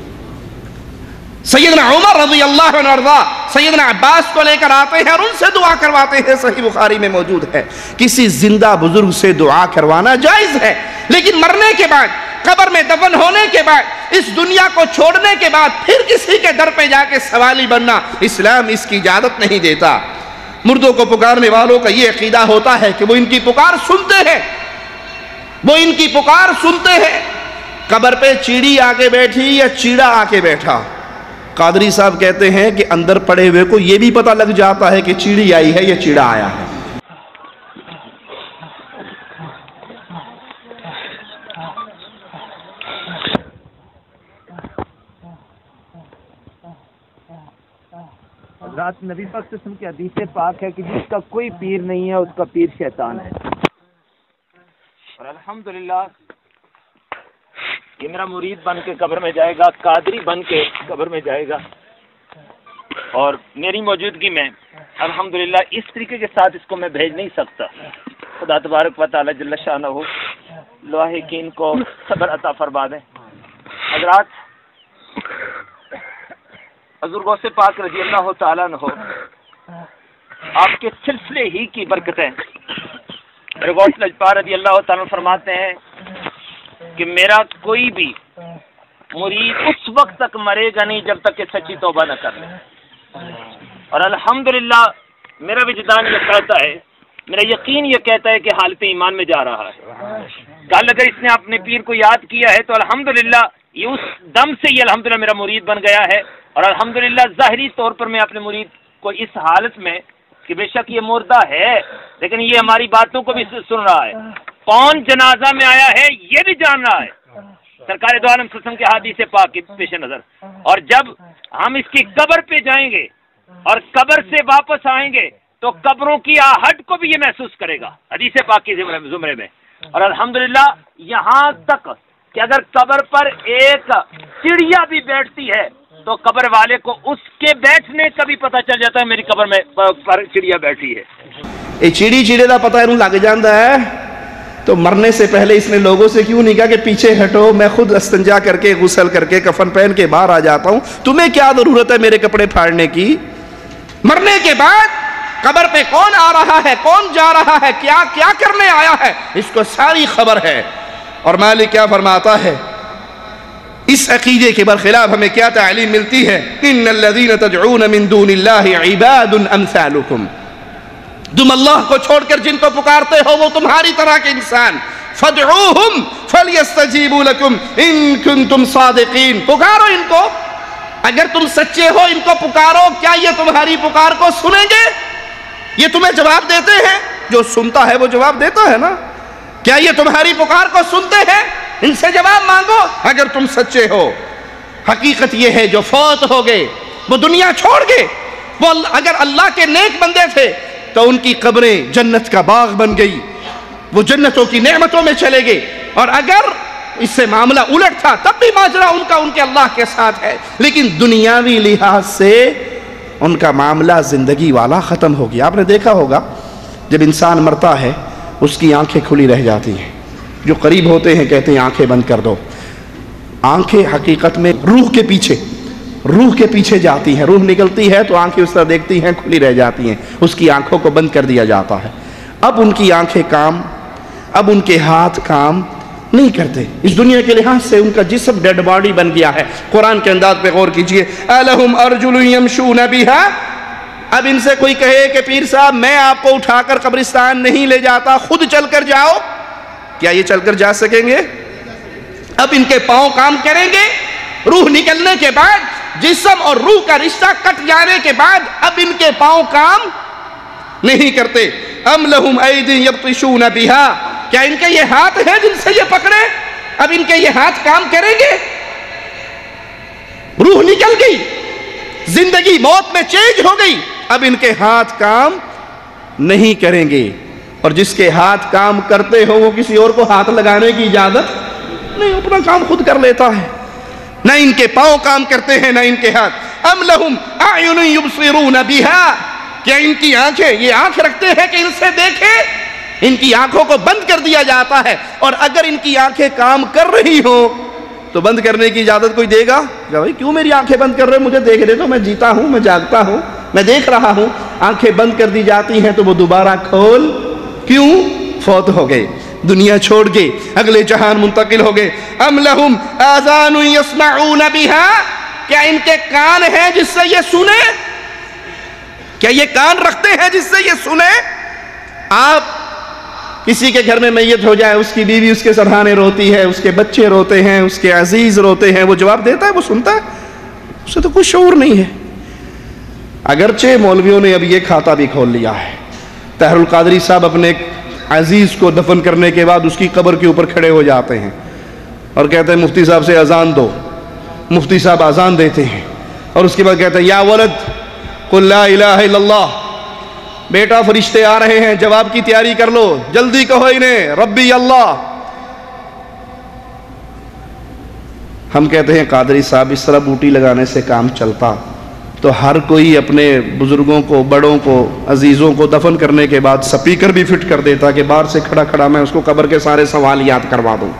سیدنا عمر رضی اللہ عنہ ارضا سیدنا عباس کو لے کر آتے ہیں اور ان سے دعا کرواتے ہیں، صحیح بخاری میں موجود ہے۔ کسی زندہ بزرگ سے دعا کروانا جائز ہے، لیکن مرنے کے بعد، قبر میں دفن ہونے کے بعد، اس دنیا کو چھوڑنے کے بعد پھر کسی کے در پہ جا کے سوالی بننا اسلام اس کی اجازت نہیں دیتا۔ مردوں کو پکارنے والوں کا یہ عقیدہ ہوتا ہے کہ وہ ان کی پکار سنتے ہیں، وہ ان کی پکار سنتے ہیں۔ قبر پہ چیڑی آ کے بیٹھی یا چیڑا آ کے بیٹھا، قادری صاحب کہتے ہیں کہ اندر پڑے ہوئے کو یہ بھی پتہ لگ جاتا ہے کہ چیڑی آئی ہے یا چیڑا آیا ہے۔ حضرات نبی پاک صلی اللہ علیہ وسلم کی حدیث پاک ہے کہ جس کا کوئی پیر نہیں ہے اس کا پیر شیطان ہے، اور الحمدللہ یہ میرا مرید بن کے قبر میں جائے گا، قادری بن کے قبر میں جائے گا، اور میری موجودگی میں الحمدللہ اس طریقے کے ساتھ اس کو میں بھیج نہیں سکتا۔ خدا تبارک و تعالی جل شانہ لاحقین کو صبر عطا فرما دیں۔ حضرات حضور غوث پاک رضی اللہ تعالیٰ عنہ آپ کے سلسلے ہی کی برکتیں، غوث لجپا رضی اللہ تعالیٰ فرماتے ہیں کہ میرا کوئی بھی مرید اس وقت تک مرے گا نہیں جب تک کہ سچی توبہ نہ کر لے، اور الحمدللہ میرا وجدان یہ کہتا ہے، میرا یقین یہ کہتا ہے کہ حالت ایمان میں جا رہا ہے۔ کل اگر اس نے اپنے پیر کو یاد کیا ہے تو الحمدللہ یہ اس دم سے یہ الحمدللہ میرا مرید بن گیا ہے، اور الحمدللہ ظاہری طور پر میں اپنے مرید کو اس حالت میں کہ بے شک یہ مردہ ہے لیکن یہ ہماری باتوں کو بھی سن رہا ہے، کون جنازہ میں آیا ہے یہ بھی جان رہا ہے سرکار دو عالم صلی اللہ علیہ وسلم کے حدیث پاک کے پیش نظر، اور جب ہم اس کی قبر پہ جائیں گے اور قبر سے واپس آئیں گے تو قبروں کی آہٹ کو بھی یہ محسوس کرے گا حدیث پاک کے زمرے میں۔ اور الحمدللہ یہاں تک کہ اگر قبر پر ایک چڑیا بھی بیٹھتی ہے تو قبر والے کو اس کے بیٹھنے کا بھی پتہ چل جاتا ہے میری قبر میں پر چڑیا بیٹھی ہے۔ یہ چیڑی چیڑے دا پتہ انہوں لگ جاندہ ہے تو مرنے سے پہلے اس نے لوگوں سے کیوں نہیں کہا کہ پیچھے ہٹو، میں خود استنجا کر کے غسل کر کے کفن پہن کے باہر آ جاتا ہوں، تمہیں کیا ضرورت ہے میرے کپڑے پھاڑنے کی؟ مرنے کے بعد قبر پہ کون آ رہا ہے، کون جا رہا ہے، کیا کیا کرنے آیا ہے، اس کو ساری خبر ہے۔ اور مالک کیا فرماتا ہے اس عقیدے کے برخلاف ہمیں کیا تعلیم ملتی ہے؟ ان الذین تدعون من دون اللہ عباد امثالکم، تم اللہ کو چھوڑ کر جن کو پکارتے ہو وہ تمہاری طرح کے انسان، فادعوہم فلیستجیبوا لکم ان کنتم صادقین، پکارو ان کو اگر تم سچے ہو، ان کو پکارو، کیا یہ تمہاری پکار کو سنیں گے؟ یہ تمہیں جواب دیتے ہیں؟ جو سنتا ہے وہ جواب دیتا ہے نا، کیا یہ تمہاری پکار کو سنتے ہیں؟ ان سے جواب مانگو اگر تم سچے ہو۔ حقیقت یہ ہے جو فوت ہو گئے، وہ دنیا چھوڑ گئے، وہ اگر اللہ کے نیک بندے تھے تو ان کی قبریں جنت کا باغ بن گئی، وہ جنتوں کی نعمتوں میں چلے گئے، اور اگر اس سے معاملہ الٹ تھا تب بھی ماجرا ان کا ان کے اللہ کے ساتھ ہے، لیکن دنیاوی لحاظ سے ان کا معاملہ زندگی والا ختم ہو گیا۔ آپ نے دیکھا ہوگا جب انسان مرتا ہے اس کی آنکھیں کھلی رہ جاتی ہیں، جو قریب ہوتے ہیں کہتے ہیں آنکھیں بند کر دو، آنکھیں حقیقت میں روح کے پیچھے جاتی ہیں، روح نکلتی ہے تو آنکھیں اس طرح دیکھتی ہیں کھلی رہ جاتی ہیں، اس کی آنکھوں کو بند کر دیا جاتا ہے۔ اب ان کی آنکھیں کام، اب ان کے ہاتھ کام نہیں کرتے، اس دنیا کے لحاظ سے ان کا جسم ڈیڈ باڈی بن گیا ہے۔ قرآن کے انداز پہ غور کیجئے، أَلَهُمْ أَرْجُلٌ يَمْشُونَ بِهَا، اب ان سے کوئی کہے کہ پیر صاحب میں آپ کو اٹھا کر قبرستان نہیں لے جاتا، خود چل کر جاؤ، کیا یہ چل کر جا سکیں گے؟ اب ان کے پاؤں کام کریں گے؟ روح نکلنے کے بعد، جسم اور روح کا رشتہ کٹ جانے کے بعد اب ان کے پاؤں کام نہیں کرتے۔ أَمْ لَهُمْ أَيْدٍ يَبْطِشُونَ بِهَا، کیا ان کے یہ ہاتھ ہیں جن سے یہ پکڑے؟ اب ان کے یہ ہاتھ کام کریں گے؟ روح نکل گئی، زندگی موت میں چینج ہو گئی، اب ان کے ہاتھ کام نہیں کریں گے، اور جس کے ہاتھ کام کرتے ہو وہ کسی اور کو ہاتھ لگانے کی اجازت نہیں، اپنا کام خود کر لیتا ہے۔ نہ ان کے پاؤں کام کرتے ہیں نہ ان کے ہاتھ۔ أَمْ لَهُمْ أَعْيُنٌ يُبْصِرُونَ بِهَا، کیا ان کی آنکھیں یہ آنکھ رکھتے ہیں کہ ان سے دیکھیں؟ ان کی آنکھوں کو بند کر دیا جاتا ہے، اور اگر ان کی آنکھیں کام کر رہی ہوں تو بند کرنے کی اجازت کوئی دے گا؟ بھائی کیوں میری آنکھیں بند کر رہے ہیں، مجھے دیکھ رہے تو میں جیتا ہوں، میں جاگتا ہوں، میں دیکھ رہا ہوں۔ آنکھیں بند کر دی جاتی ہیں تو وہ دوبارہ کھول، کیوں؟ فوت ہو گئے، دنیا چھوڑ گئے، اگلے جہان منتقل ہو گئے۔ أَمْ لَهُمْ آذَانٌ يَسْمَعُونَ بِهَا، کیا ان کے کان ہیں جس سے یہ سنے؟ کیا یہ کان رکھتے ہیں جس سے یہ سنے؟ آپ کسی کے گھر میں میت ہو جائے، اس کی بیوی اس کے سرہانے روتی ہے، اس کے بچے روتے ہیں، اس کے عزیز روتے ہیں، وہ جواب دیتا ہے، وہ سنتا ہے؟ اسے تو کوئی شعور نہیں ہے۔ اگرچہ مولویوں نے اب یہ کھاتا بھی کھول لیا ہے، طاہر القادری صاحب اپنے عزیز کو دفن کرنے کے بعد اس کی قبر کے اوپر کھڑے ہو جاتے ہیں اور کہتے ہیں مفتی صاحب سے اذان دو، مفتی صاحب اذان دیتے ہیں، اور اس کے بعد کہتے ہیں یا ولد قل لا الہ الا اللہ، بیٹا فرشتے آ رہے ہیں، جواب کی تیاری کر لو، جلدی کہو انہیں ربی اللہ۔ ہم کہتے ہیں قادری صاحب اس طرح بوٹی لگانے سے کام چلتا تو ہر کوئی اپنے بزرگوں کو، بڑوں کو، عزیزوں کو دفن کرنے کے بعد سپیکر بھی فٹ کر دیتا کہ باہر سے کھڑا کھڑا میں اس کو قبر کے سارے سوال یاد کروا دوں۔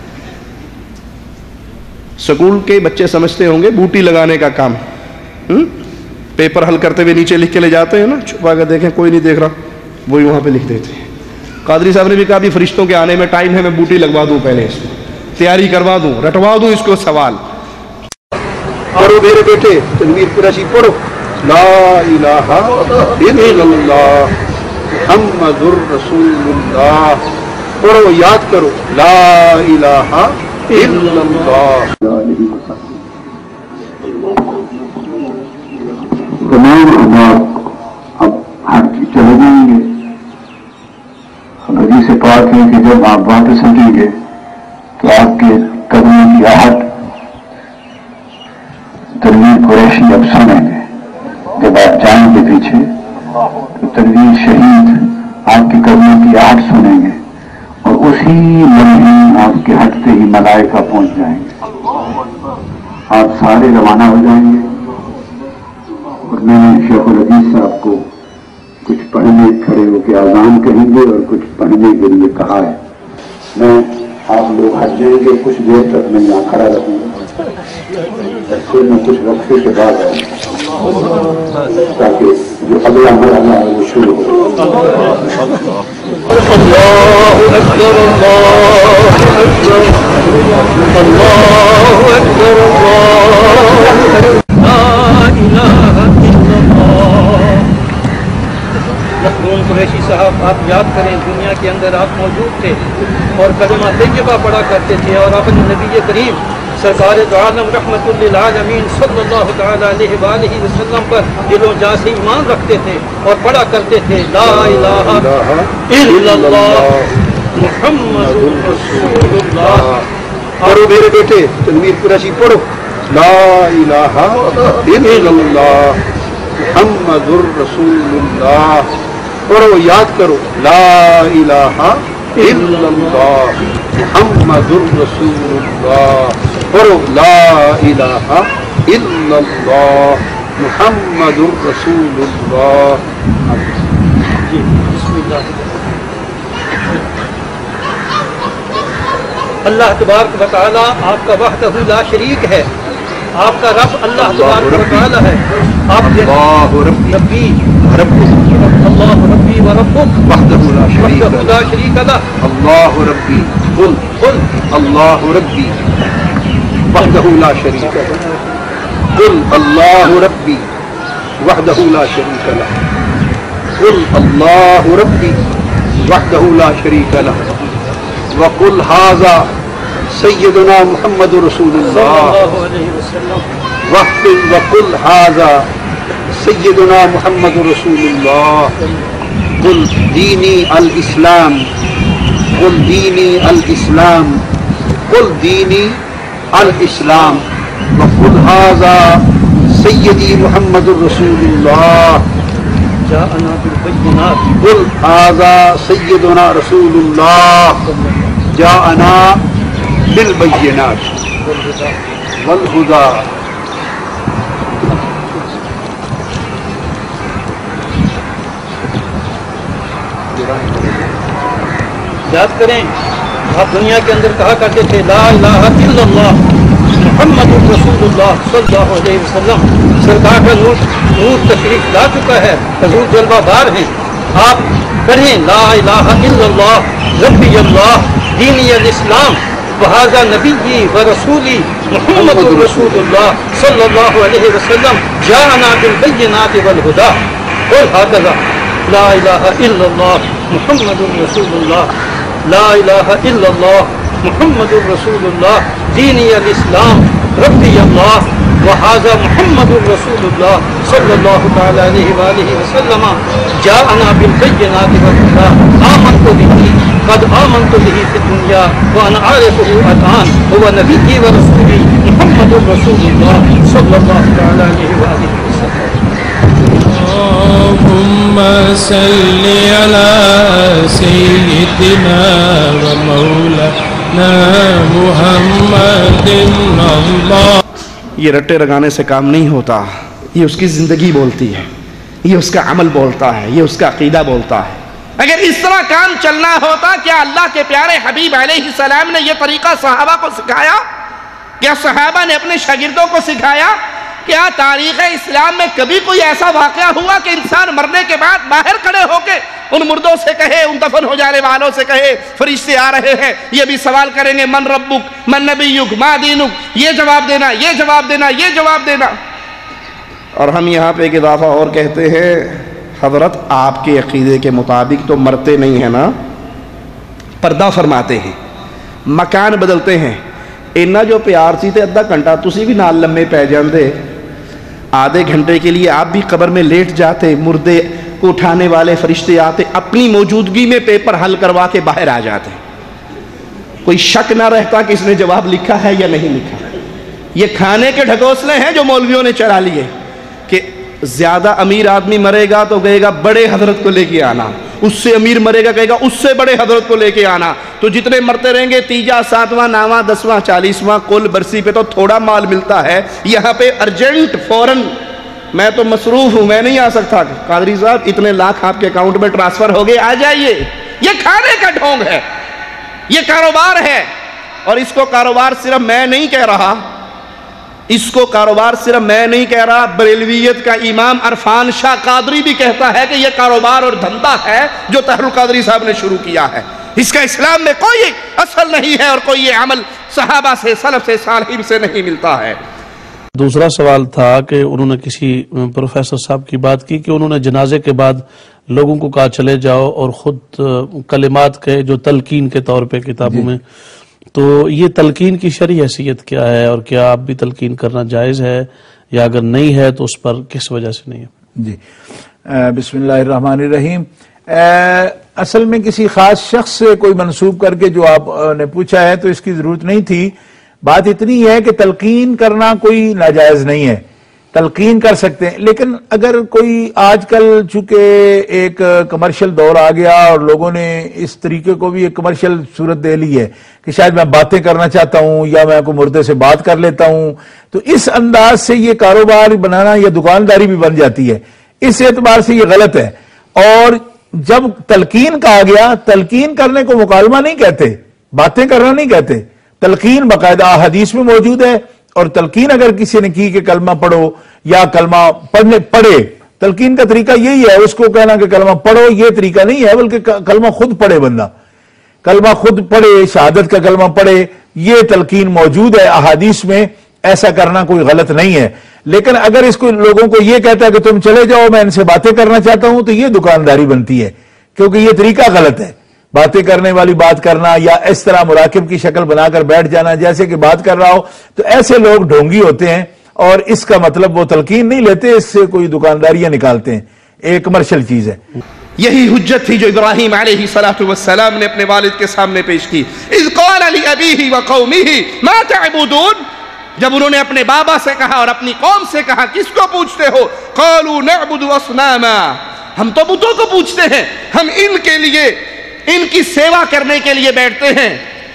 سکول کے بچے سمجھتے ہوں گے بوٹی لگانے کا کام پیپر حل کرتے ہوئے نیچے لکھ کے لے جاتے ہیں نا، چھپا کر دیکھیں کوئی نہیں دیکھ رہا، وہی وہاں پہ لکھ دیتے ہیں۔ قادری صاحب نے بھی کہا بھی فرشتوں کے آنے میں ٹائم ہے، میں بوٹی لگوا دوں، پہلے اس کو تیاری کروا دوں، رٹوا دوں اس کو سوال۔ پڑھو میرے بیٹے تنویر قریشی، پڑھو لا الہ الا اللہ محمد الرسول اللہ، پڑھو یاد کرو لا الہ الا اللہ۔ تمام اتفاق ہے کہ جب آپ واپس ہٹیں گے تو آپ کے قدموں کی آہٹ تنویر قریشی اب سنیں گے. جب آپ جائیں گے پیچھے تو تنویر شہید آپ کے قدموں کی آہٹ سنیں گے اور اسی لمحے آپ کے ہٹتے ہی ملائکہ پہنچ جائیں گے. آپ سارے روانہ ہو جائیں گے اور میں نے شیخ العزیز صاحب کو کچھ پڑھنے کھڑے ہو کے اذان کہیں گے اور کچھ پڑھنے کے لیے کہا ہے. میں آپ لوگ ہٹ جائیں گے, کچھ دیر تک میں یہاں کھڑا رہوں گا, پھر میں کچھ وقفے کے بعد تاکہ جو اگلا مرحلہ ہے وہ شروع ہو. اللہ اکبر اللہ اکبر لا الہ الا اللہ. مخدوم قریشی صاحب, آپ یاد کریں دنیا کے اندر آپ موجود تھے اور کلمہ طیبہ پڑھا کرتے تھے اور اپنے نبی کریم سرکار دو عالم رحمت للعالمین صلی اللہ تعالی علیہ وآلہ وسلم پر دل و جان سے ایمان رکھتے تھے اور پڑھا کرتے تھے لا الہ الا اللہ محمد رسول اللہ. پڑھو میرے بیٹے, تنویر قریشی پڑھو. لا الہ الا اللہ محمد رسول اللہ. پڑھو, یاد کرو. لا الہ الا اللہ محمد رسول اللہ. پڑھو. لا الہ الا اللہ محمد رسول اللہ. جی بسم اللہ. اللہ تبارک و تعالی آپ کا وحدہ لا شریک ہے. آپ کا رب اللہ تبارک و تعالی ہے. آپ اللہ ربی اللہ ربی و ربک وحدہ لا شریک لہ. اللہ ربی قل قل اللہ ربی وحدہ لا شریک لہ. قل اللہ ربی وحدہ لا شریک لہ. قل اللہ ربی وحدہ لا شریک لہ. وقل ھذا سیدنا محمد رسول صلی اللہ. اللہ علیہ وسلم. وقل ھذا سیدنا محمد رسول اللہ. قل دینی الاسلام. قل دینی الاسلام. قل دینی الاسلام. وقل ھذا سیدی محمد رسول اللہ. جاءنا بالبینات. قل ھذا سیدنا رسول اللہ. جاءنا بالبینات والہدی. یاد کریں آپ دنیا کے اندر کہا کرتے تھے لا الہ الا اللہ محمد رسول اللہ صلی اللہ علیہ وسلم. سرکار کا نور تشریف لا چکا ہے, حضور جلوہ بار ہیں. آپ کہیں لا الہ الا اللہ ربی اللہ دینی الاسلام وہذا نبی و رسولی محمد رسول اللہ صلی اللہ علیہ وسلم جاءنا بالبینات والہدی. قل ھذا لا الہ الا اللہ محمد رسول اللہ. لا الہ الا اللہ محمد رسول اللہ دینی الاسلام ربی اللہ وہذا محمد رسول اللہ صلی اللہ تعالی علیہ وآلہ وسلم جاءنا بالبینات والہدی. آمنت به قد آمنت به فی الدنیا وانا عارفه الآن هو نبی و رسولی محمد رسول اللہ صلی اللہ تعالی علیہ وآلہ وسلم. اللهم صل على سيدنا ومولانا محمد الله. یہ رٹے رگانے سے کام نہیں ہوتا, یہ اس کی زندگی بولتی ہے, یہ اس کا عمل بولتا ہے, یہ اس کا عقیدہ بولتا ہے. اگر اس طرح کام چلنا ہوتا, کیا اللہ کے پیارے حبیب علیہ السلام نے یہ طریقہ صحابہ کو سکھایا؟ کیا صحابہ نے اپنے شاگردوں کو سکھایا؟ کیا تاریخ اسلام میں کبھی کوئی ایسا واقعہ ہوا کہ انسان مرنے کے بعد باہر کھڑے ہو کے ان مردوں سے کہے, ان دفن ہو جانے والوں سے کہے فرشتے آ رہے ہیں, یہ بھی سوال کریں گے من ربک من نبیک ما دینک, یہ جواب دینا, یہ جواب دینا, یہ جواب دینا. اور ہم یہاں پہ ایک اضافہ اور کہتے ہیں, حضرت آپ کے عقیدے کے مطابق تو مرتے نہیں ہیں نا, پردہ فرماتے ہیں, مکان بدلتے ہیں. اینا جو پیار سی تے ادھا گھنٹہ تسی بھی نال لمے پہ جاندے, آدھے گھنٹے کے لیے آپ بھی قبر میں لیٹ جاتے, مردے کو اٹھانے والے فرشتے آتے، اپنی موجودگی میں پیپر حل کروا کے باہر آ جاتے، کوئی شک نہ رہتا کہ اس نے جواب لکھا ہے یا نہیں لکھا۔ یہ کھانے کے ڈھکوسلے ہیں جو مولویوں نے چڑھا لیے کہ زیادہ امیر آدمی مرے گا تو کہے گا بڑے حضرت کو لے کے آنا، اس سے امیر مرے گا کہے گا اس سے بڑے حضرت کو لے کے آنا، تو جتنے مرتے رہیں گے 3واں 7واں 9واں 10واں 40واں کل برسی پہ تو تھوڑا مال ملتا ہے، یہاں پہ ارجنٹ فوراً میں تو مصروف ہوں، میں نہیں آ سکتا، قادری صاحب اتنے لاکھ آپ کے اکاؤنٹ میں ٹرانسفر ہو گئے، آ جائیے۔ یہ کھانے کا ڈھونگ ہے، یہ کاروبار ہے، اور اس کو کاروبار صرف میں نہیں کہہ رہا، اس کو کاروبار صرف میں نہیں کہہ رہا، بریلویت کا امام عرفان شاہ قادری بھی کہتا ہے کہ یہ کاروبار اور دھندا ہے جو طاہر القادری صاحب نے شروع کیا ہے، اس کا اسلام میں کوئی اصل نہیں ہے، اور کوئی یہ عمل صحابہ سے سلف سے صالحین سے نہیں ملتا ہے۔ دوسرا سوال تھا کہ انہوں نے کسی پروفیسر صاحب کی بات کی کہ انہوں نے جنازے کے بعد لوگوں کو کہا چلے جاؤ اور خود کلمات کے جو تلقین کے طور پہ کتابوں میں، تو یہ تلقین کی شرعی حیثیت کیا ہے، اور کیا آپ بھی تلقین کرنا جائز ہے، یا اگر نہیں ہے تو اس پر کس وجہ سے نہیں ہے؟ جی بسم اللہ الرحمن الرحیم۔ اصل میں کسی خاص شخص سے کوئی منسوب کر کے جو آپ نے پوچھا ہے تو اس کی ضرورت نہیں تھی، بات اتنی ہے کہ تلقین کرنا کوئی ناجائز نہیں ہے، تلقین کر سکتے ہیں، لیکن اگر کوئی آج کل چونکہ ایک کمرشل دور آ گیا اور لوگوں نے اس طریقے کو بھی ایک کمرشل صورت دے لی ہے کہ شاید میں باتیں کرنا چاہتا ہوں یا میں کوئی مردے سے بات کر لیتا ہوں، تو اس انداز سے یہ کاروبار بنانا یا دکانداری بھی بن جاتی ہے، اس اعتبار سے یہ غلط ہے۔ اور جب تلقین کہا گیا، تلقین کرنے کو مکالمہ نہیں کہتے، باتیں کرنا نہیں کہتے، تلقین باقاعدہ حدیث میں موجود ہے، اور تلقین اگر کسی نے کی کہ کلمہ پڑھو یا کلمہ پڑھے، تلقین کا طریقہ یہی ہے، اس کو کہنا کہ کلمہ پڑھو یہ طریقہ نہیں ہے، بلکہ کلمہ خود پڑھے، بندہ کلمہ خود پڑھے، شہادت کا کلمہ پڑھے، یہ تلقین موجود ہے احادیث میں، ایسا کرنا کوئی غلط نہیں ہے۔ لیکن اگر اس کو لوگوں کو یہ کہتا ہے کہ تم چلے جاؤ میں ان سے باتیں کرنا چاہتا ہوں، تو یہ دکانداری بنتی ہے، کیونکہ یہ طریقہ غلط ہے، باتیں کرنے والی بات کرنا یا اس طرح مراقب کی شکل بنا کر بیٹھ جانا جیسے کہ بات کر رہا ہو، تو ایسے لوگ ڈھونگی ہوتے ہیں، اور اس کا مطلب وہ تلقین نہیں لیتے، اس سے کوئی دکانداریاں نکالتے ہیں، ایک کمرشل چیز ہے۔ یہی حجت تھی جو ابراہیم علیہ السلام نے اپنے والد کے سامنے پیش کی، اذ قال لأبیہ وقومہ ما تعبدون، جب انہوں نے اپنے بابا سے کہا اور اپنی قوم سے کہا کس کو پوچھتے ہو، قالوا نعبد اصناما، ہم تو بتوں کو پوچھتے ہیں، ہم ان کے لیے ان کی سیوا کرنے کے لیے بیٹھتے ہیں۔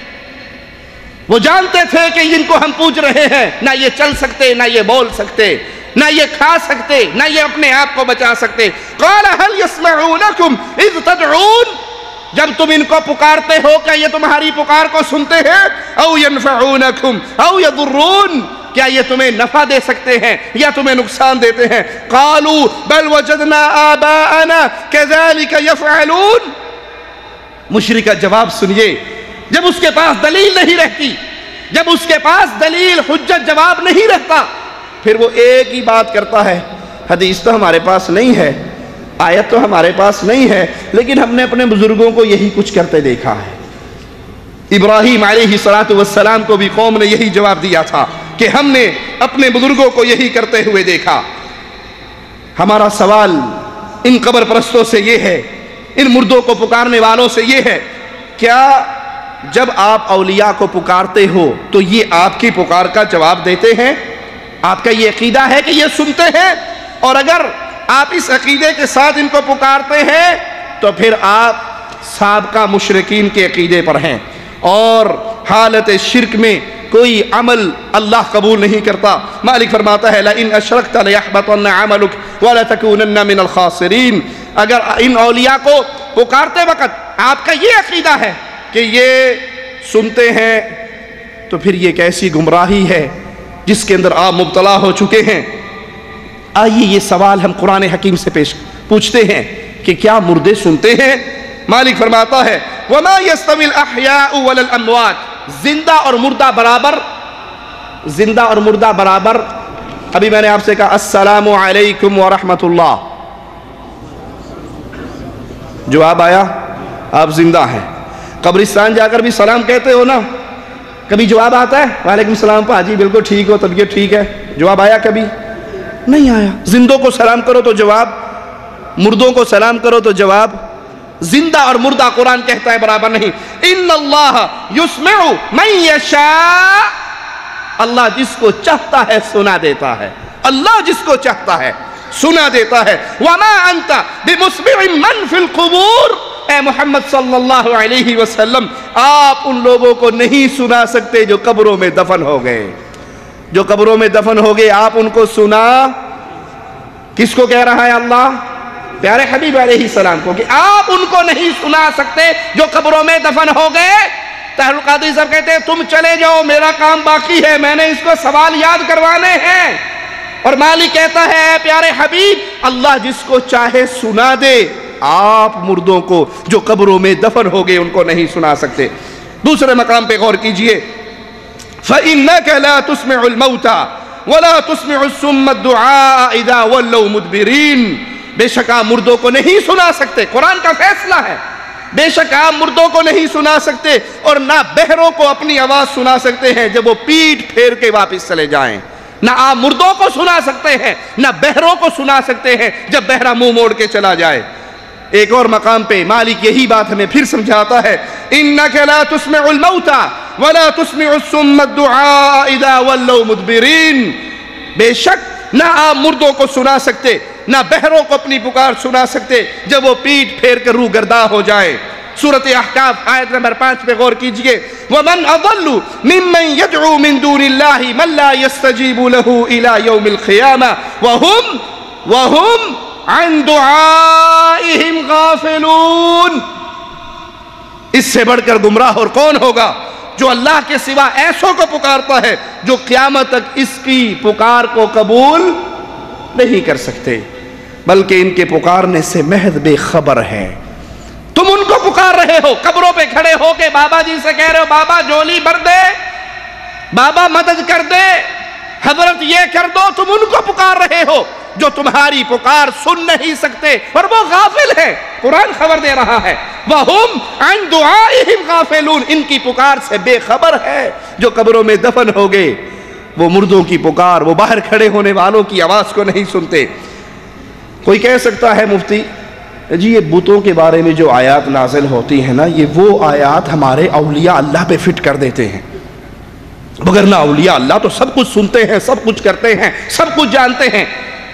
وہ جانتے تھے کہ جن کو ہم پوچھ رہے ہیں نہ یہ چل سکتے، نہ یہ بول سکتے، نہ یہ کھا سکتے، نہ یہ اپنے آپ کو بچا سکتے۔ قال هل يسمعونكم اذ تدعون، جب تم ان کو پکارتے ہو کیا یہ تمہاری پکار کو سنتے ہیں؟ او ينفعونكم او يضرون، کیا یہ تمہیں نفع دے سکتے ہیں یا تمہیں نقصان دیتے ہیں؟ قالوا بل وجدنا آباءنا كذلك يفعلون، مشرک کا جواب سنیے، جب اس کے پاس دلیل نہیں رہتی، جب اس کے پاس دلیل حجت جواب نہیں رہتا، پھر وہ ایک ہی بات کرتا ہے، حدیث تو ہمارے پاس نہیں ہے، آیت تو ہمارے پاس نہیں ہے، لیکن ہم نے اپنے بزرگوں کو یہی کچھ کرتے دیکھا ہے۔ ابراہیم علیہ السلام کو بھی قوم نے یہی جواب دیا تھا کہ ہم نے اپنے بزرگوں کو یہی کرتے ہوئے دیکھا۔ ہمارا سوال ان قبر پرستوں سے یہ ہے، ان مردوں کو پکارنے والوں سے یہ ہے، کیا جب آپ اولیاء کو پکارتے ہو تو یہ آپ کی پکار کا جواب دیتے ہیں؟ آپ کا یہ عقیدہ ہے کہ یہ سنتے ہیں؟ اور اگر آپ اس عقیدے کے ساتھ ان کو پکارتے ہیں تو پھر آپ سابقہ مشرکین کے عقیدے پر ہیں، اور حالت شرک میں کوئی عمل اللہ قبول نہیں کرتا۔ مالک فرماتا ہے لَإِنْ أَشْرَكْتَ لَيَحْبَطَنَّ عَمَلُكَ وَلَتَكُونَنَّ مِنَ الْخَاسِرِينَ، اگر ان اولیاء کو پکارتے وقت آپ کا یہ عقیدہ ہے کہ یہ سنتے ہیں، تو پھر یہ کیسی گمراہی ہے جس کے اندر آپ مبتلا ہو چکے ہیں۔ آئیے یہ سوال ہم قرآن حکیم سے پوچھتے ہیں کہ کیا مردے سنتے ہیں؟ مالک فرماتا ہے وَمَا يَسْتَوِي الْأَحْيَاءُ وَلَا الْأَمْوَاتِ، زندہ اور مردہ برابر، زندہ اور مردہ برابر۔ ابھی میں نے آپ سے کہا السلام علیکم ورحمت اللہ، جواب آیا آپ زندہ ہیں۔ قبرستان جا کر بھی سلام کہتے ہو نا، کبھی جواب آتا ہے وعلیکم السلام پاجی بالکل ٹھیک ہو، طبیعت ٹھیک ہے؟ جواب آیا کبھی؟ نہیں آیا۔ زندوں کو سلام کرو تو جواب मुर्दों को सलाम करो तो जवाब, जिंदा और मुर्दा कुरान कहता है बराबर नहीं। इन्नल्लाह युस्मिउ मन यशा, अल्लाह जिसको चाहता है सुना देता है, अल्लाह जिसको चाहता है सुना देता है। वमा अंता बिमुस्मिइन मन फिल कुबूर, ए मोहम्मद सल्लल्लाहु अलैहि वसल्लम आप उन लोगों को नहीं सुना सकते जो कब्रों में दफन हो गए। जो कब्रों में दफन हो गए आप उनको सुना, किसको कह रहा है अल्लाह? प्यारे हबीब अलैहिस्सलाम को, कि आप उनको नहीं सुना सकते जो कब्रों में दफन हो गए। ताहिरुल कादरी साहब कहते हैं तुम चले जाओ, मेरा काम बाकी है, मैंने इसको सवाल याद करवाने हैं। और मालिक कहता है प्यारे हबीब अल्लाह जिसको चाहे सुना दे, आप मुर्दों को जो कब्रों में दफन हो गए उनको नहीं सुना सकते। दूसरे मकाम पे गौर कीजिए, फ़इन्नका ला तुस्मिउल मौता वला तुस्मिउस सुम्मा दुआ इज़ा वल्लौ मुदबिरीन, बेशक आप मुर्दों को नहीं सुना सकते, कुरान का फैसला है, बेशक आप मुर्दों को नहीं सुना सकते और ना बहरों को अपनी आवाज सुना सकते हैं जब वो पीठ फेर के वापस चले जाएं। ना आप मुर्दों को सुना सकते हैं, ना बहरों को सुना सकते हैं जब बहरा मुंह मोड़ के चला जाए। एक और मकाम पे मालिक यही बात हमें फिर समझाता है, इन्नका ला तुस्मिउल मौता वला तुस्मिउस सुम्मा दुआ इज़ा वल्लौ मुदबिरीन, बेशक ना आप मुर्दों को सुना सकते, ना बहरों को अपनी पुकार सुना सकते जब वो पीठ फेर कर रूह गर्दा हो जाए। सूरत अहकाफ आयत नंबर 5 पे गौर कीजिए, वमन अज़ल्लु मिम्मन यदउ मिन दूनिल्लाहि मन ला यस्तजीबु लहु इला यौमिल क़ियामा वहुम अन दुआइहिम गाफिलून। इससे बढ़कर गुमराह और कौन होगा जो अल्लाह के सिवा ऐसों को पुकारता है जो क़यामत तक इसकी पुकार को कबूल नहीं कर सकते, बल्कि इनके पुकारने से महज बेखबर है। तुम उनको पुकार रहे हो, कब्रों पे खड़े हो के बाबा जी से कह रहे हो बाबा झोली भर दे, बाबा मदद कर दे, हजरत ये कर दो, तुम उनको पुकार रहे हो जो तुम्हारी पुकार सुन नहीं सकते और वो गाफिल है। कुरान खबर दे रहा है, वहुम अन दुआइहिम गाफिलून, इनकी पुकार से बेखबर है जो कब्रों में दफन हो गए। वो मुर्दों की पुकार, वो बाहर खड़े होने वालों की आवाज को नहीं सुनते। कोई कह सकता है मुफ्ती जी ये बुतों के बारे में जो आयात नाजिल होती है ना, ये वो आयात हमारे औलिया अल्लाह पे फिट कर देते हैं, मगर ना औलिया अल्लाह तो सब कुछ सुनते हैं, सब कुछ करते हैं, सब कुछ जानते हैं।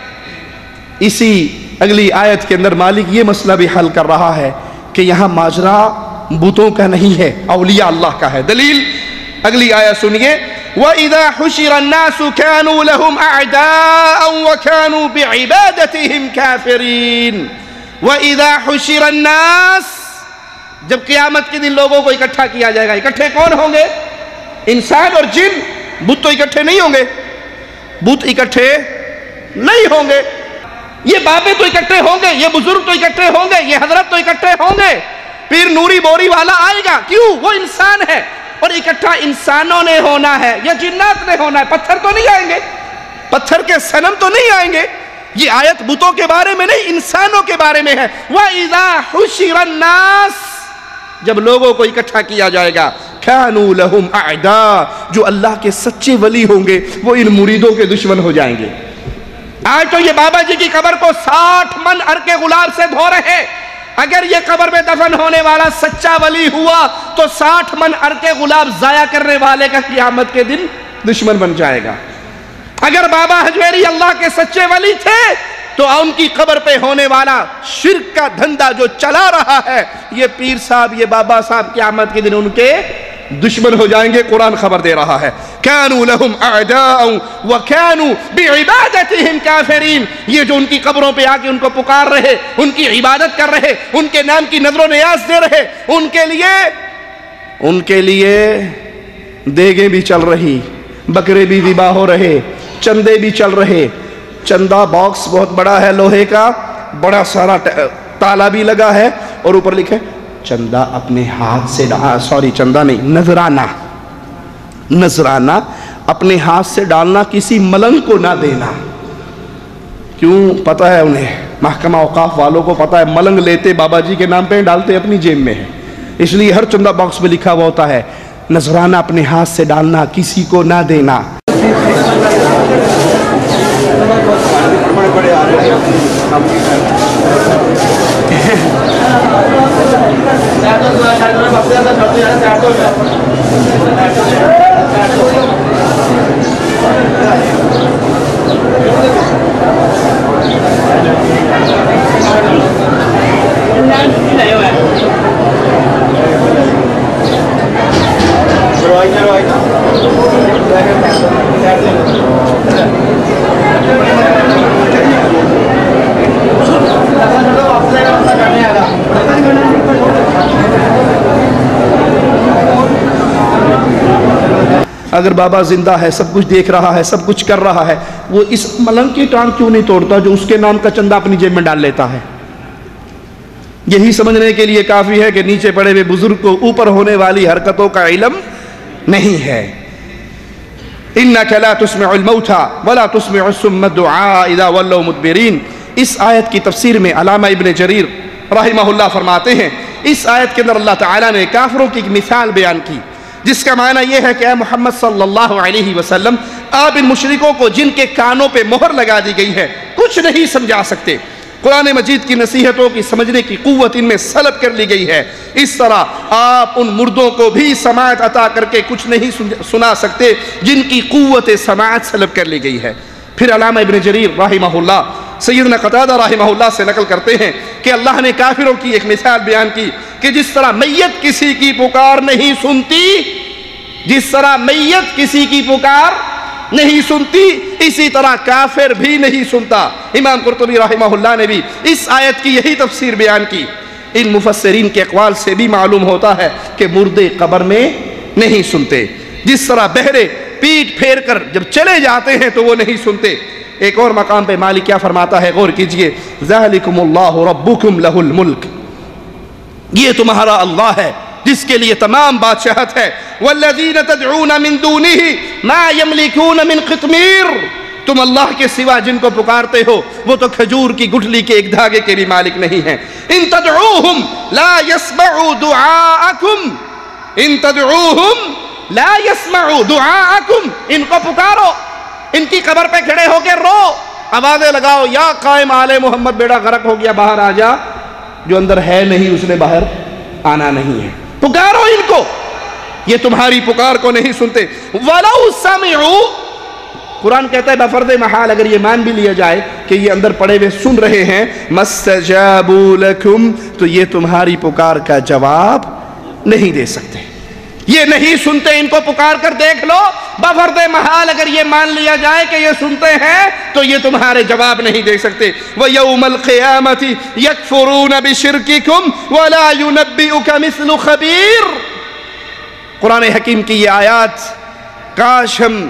इसी अगली आयत के अंदर मालिक ये मसला भी हल कर रहा है कि यहाँ माजरा बुतों का नहीं है, औलिया अल्लाह का है। दलील अगली आयत सुनिए, वइज़ा हुशिरन नासु कानू लहुम अअदाअन व कानू बिइबादतिहिम काफिरीन। वइज़ा हुशिरन नास, जब क़यामत के दिन लोगों को इकट्ठा किया जाएगा, इकट्ठे कौन होंगे? इंसान और जिन, बुत तो इकट्ठे नहीं होंगे, बुत इकट्ठे नहीं होंगे, ये बाबे तो इकट्ठे होंगे, ये बुजुर्ग तो इकट्ठे होंगे, ये हजरत तो इकट्ठे होंगे, पीर नूरी बोरी वाला आएगा, क्यों? वो इंसान है और इकट्ठा इंसानों ने होना है या जिन्नात ने होना है, पत्थर तो नहीं आएंगे, पत्थर के सनम तो नहीं आएंगे। ये आयत बुतों के बारे में नहीं, इंसानों के बारे में है। वइज़ा हुशिरन नास, जब लोगों को इकट्ठा किया जाएगा, कानू लहुम अअदा, जो अल्लाह के सच्चे वली होंगे वो इन मुरीदों के दुश्मन हो जाएंगे। आज तो ये बाबा जी की कब्र को 60 मन अरके गुलाब से धो रहे, अगर ये कब्र में दफन होने वाला सच्चा वली हुआ तो 60 मन अरके गुलाब जाया करने वाले का क़यामत के दिन दुश्मन बन जाएगा। अगर बाबा हजवेरी अल्लाह के सच्चे वली थे तो उनकी कब्र पे होने वाला शिर्क का धंधा जो चला रहा है, ये पीर साहब, ये बाबा साहब क़यामत के दिन उनके दुश्मन हो जाएंगे। कुरान खबर दे रहा है, कानू लहुम अअदाअन व कानू बिइबादतिहिम काफिरीन, ये जो उनकी कब्रों पे आके उनको पुकार रहे, उनकी इबादत कर रहे, उनके नाम की नजरों नियाज दे रहे, उनके लिए देगे भी चल रही, बकरे भी ज़िबा हो रहे, चंदे भी चल रहे। चंदा बॉक्स बहुत बड़ा है लोहे का, बड़ा सारा ताला भी लगा है और ऊपर लिखे चंदा अपने हाथ से, सॉरी चंदा नहीं, नजराना, नजराना अपने हाथ से डालना, किसी मलंग को ना देना। क्यों? पता है उन्हें, महकमा औकाफ वालों को पता है, मलंग लेते बाबा जी के नाम पे डालते अपनी जेब में है, इसलिए हर चंदा बॉक्स में लिखा हुआ होता है नजराना अपने हाथ से डालना, किसी को ना देना। बड़े اگر بابا زندہ ہے، سب کچھ دیکھ رہا ہے، سب کچھ کر رہا ہے، وہ اس ملنگ کی ٹانگ کیوں نہیں توڑتا جو اس کے نام کا چندہ اپنی جیب میں ڈال لیتا ہے؟ یہی سمجھنے کے لیے کافی ہے کہ نیچے پڑے ہوئے بزرگ کو اوپر ہونے والی حرکتوں کا علم نہیں ہے۔ إِنَّكَ لَا تُسْمِعُ الْمَوْتَى وَلَا تُسْمِعُ الصُّمَّ الدُّعَاءَ إِذَا وَلَّوْا مُدْبِرِينَ۔ اس آیت کی تفسیر میں علامہ ابن جریر رحمہ اللہ فرماتے ہیں، اس آیت کے اندر اللہ تعالیٰ نے کافروں کی ایک مثال بیان کی، جس کا معنی یہ ہے کہ اے محمد صلی اللہ علیہ وسلم، آپ ان مشرکوں کو جن کے کانوں پہ مہر لگا دی گئی ہے کچھ نہیں سمجھا سکتے۔ قرآن مجید کی نصیحتوں کی سمجھنے کی قوت ان میں سلب کر لی گئی ہے، اس طرح آپ ان مردوں کو بھی سماعت عطا کر کے کچھ نہیں سنا سکتے جن کی قوت سماعت سلب کر لی گئی ہے۔ پھر علامہ ابن جریر رحمہ اللہ سیدنا قتادہ رحمہ اللہ سے نقل کرتے ہیں کہ اللہ نے کافروں کی ایک مثال بیان کی کہ جس طرح میت کسی کی پکار نہیں سنتی، جس طرح میت کسی کی پکار نہیں سنتی، اسی طرح کافر بھی نہیں سنتا۔ امام قرطبی رحمہ اللہ نے بھی اس آیت کی یہی تفسیر بیان کی۔ ان مفسرین کے اقوال سے بھی معلوم ہوتا ہے کہ مردے قبر میں نہیں سنتے، جس طرح بہرے پیٹ پھیر کر جب چلے جاتے ہیں تو وہ نہیں سنتے۔ ایک اور مقام پہ مالک کیا فرماتا ہے، غور کیجئے، ذالکم اللہ ربکم لہ الملک، یہ تمہارا اللہ ہے جس کے لیے تمام بادشاہت ہے۔ والذین تدعون من دونہ ما یملکون من قطمیر، تم اللہ کے سوا جن کو پکارتے ہو وہ تو کھجور کی گٹھلی کے ایک دھاگے کے بھی مالک نہیں ہیں۔ ان تدعوہم لا یسمعوا دعاءکم، ان تدعوہم لا یسمعوا دعاءکم، ان کو پکارو، ان کی قبر پہ کھڑے ہو کے رو، آوازیں لگاؤ، یا قائم آل محمد بیڑا غرق ہو گیا باہر آ جا، جو اندر ہے نہیں اس نے باہر آنا نہیں ہے، پکارو ان کو، یہ تمہاری پکار کو نہیں سنتے۔ وَلَوْ سَمِعُوا، قرآن کہتا ہے بفرض محال اگر یہ مان بھی لیا جائے کہ یہ اندر پڑے ہوئے سن رہے ہیں، مَسْتَجَابُوا لَكُمْ، تو یہ تمہاری پکار کا جواب نہیں دے سکتے، یہ نہیں سنتے، ان کو پکار کر دیکھ لو، بفرض محال اگر یہ مان لیا جائے کہ یہ سنتے ہیں تو یہ تمہارے جواب نہیں دے سکتے۔ وَيَوْمَ الْقِيَامَةِ يَكْفُرُونَ بِشِرْكِكُمْ وَلَا يُنَبِّئُكَ مِثْلُ خَبِيرٍ۔ قرآن حکیم کی یہ آیات کاش ہم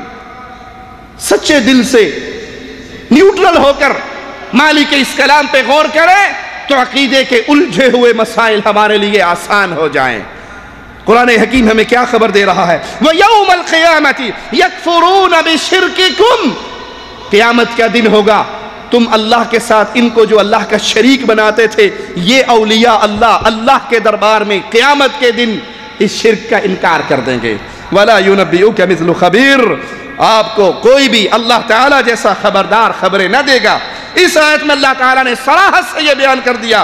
سچے دل سے نیوٹرل ہو کر مالک اس کلام پہ غور کریں تو عقیدے کے الجھے ہوئے مسائل ہمارے لیے آسان ہو جائیں۔ قرآن حکیم ہمیں کیا خبر دے رہا ہے، وَيَوْمَ الْقِيَامَةِ يَكْفُرُونَ بِشِرْكِكُمْ، قیامت کا دن ہوگا، تم اللہ کے ساتھ ان کو جو اللہ کا شریک بناتے تھے، یہ اولیاء اللہ کے دربار میں قیامت کے دن اس شرک کا انکار کر دیں گے۔ وَلَا يُنَبِّئُكَ مِثْلُ خَبِيرٍ، آپ کو کوئی بھی اللہ تعالیٰ جیسا خبردار خبریں نہ دے گا۔ اس آیت میں اللہ تعالیٰ نے صراحت سے یہ بیان کر دیا،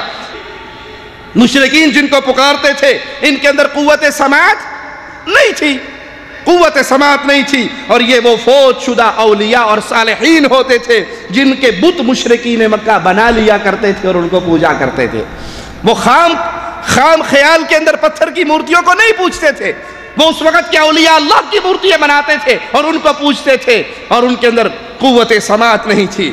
مشرکین جن کو پکارتے تھے ان کے اندر قوت سماعت نہیں تھی، قوت سماعت نہیں تھی، اور یہ وہ فوت شدہ اولیاء اور صالحین ہوتے تھے جن کے بت مشرکین مکہ بنا لیا کرتے تھے اور ان کو پوجا کرتے تھے۔ وہ خام خیال کے اندر پتھر کی مورتیوں کو نہیں پوجتے تھے، وہ اس وقت کے اولیاء اللہ کی مورتیاں بناتے تھے اور ان کو پوجتے تھے، اور ان کے اندر قوت سماعت نہیں تھی۔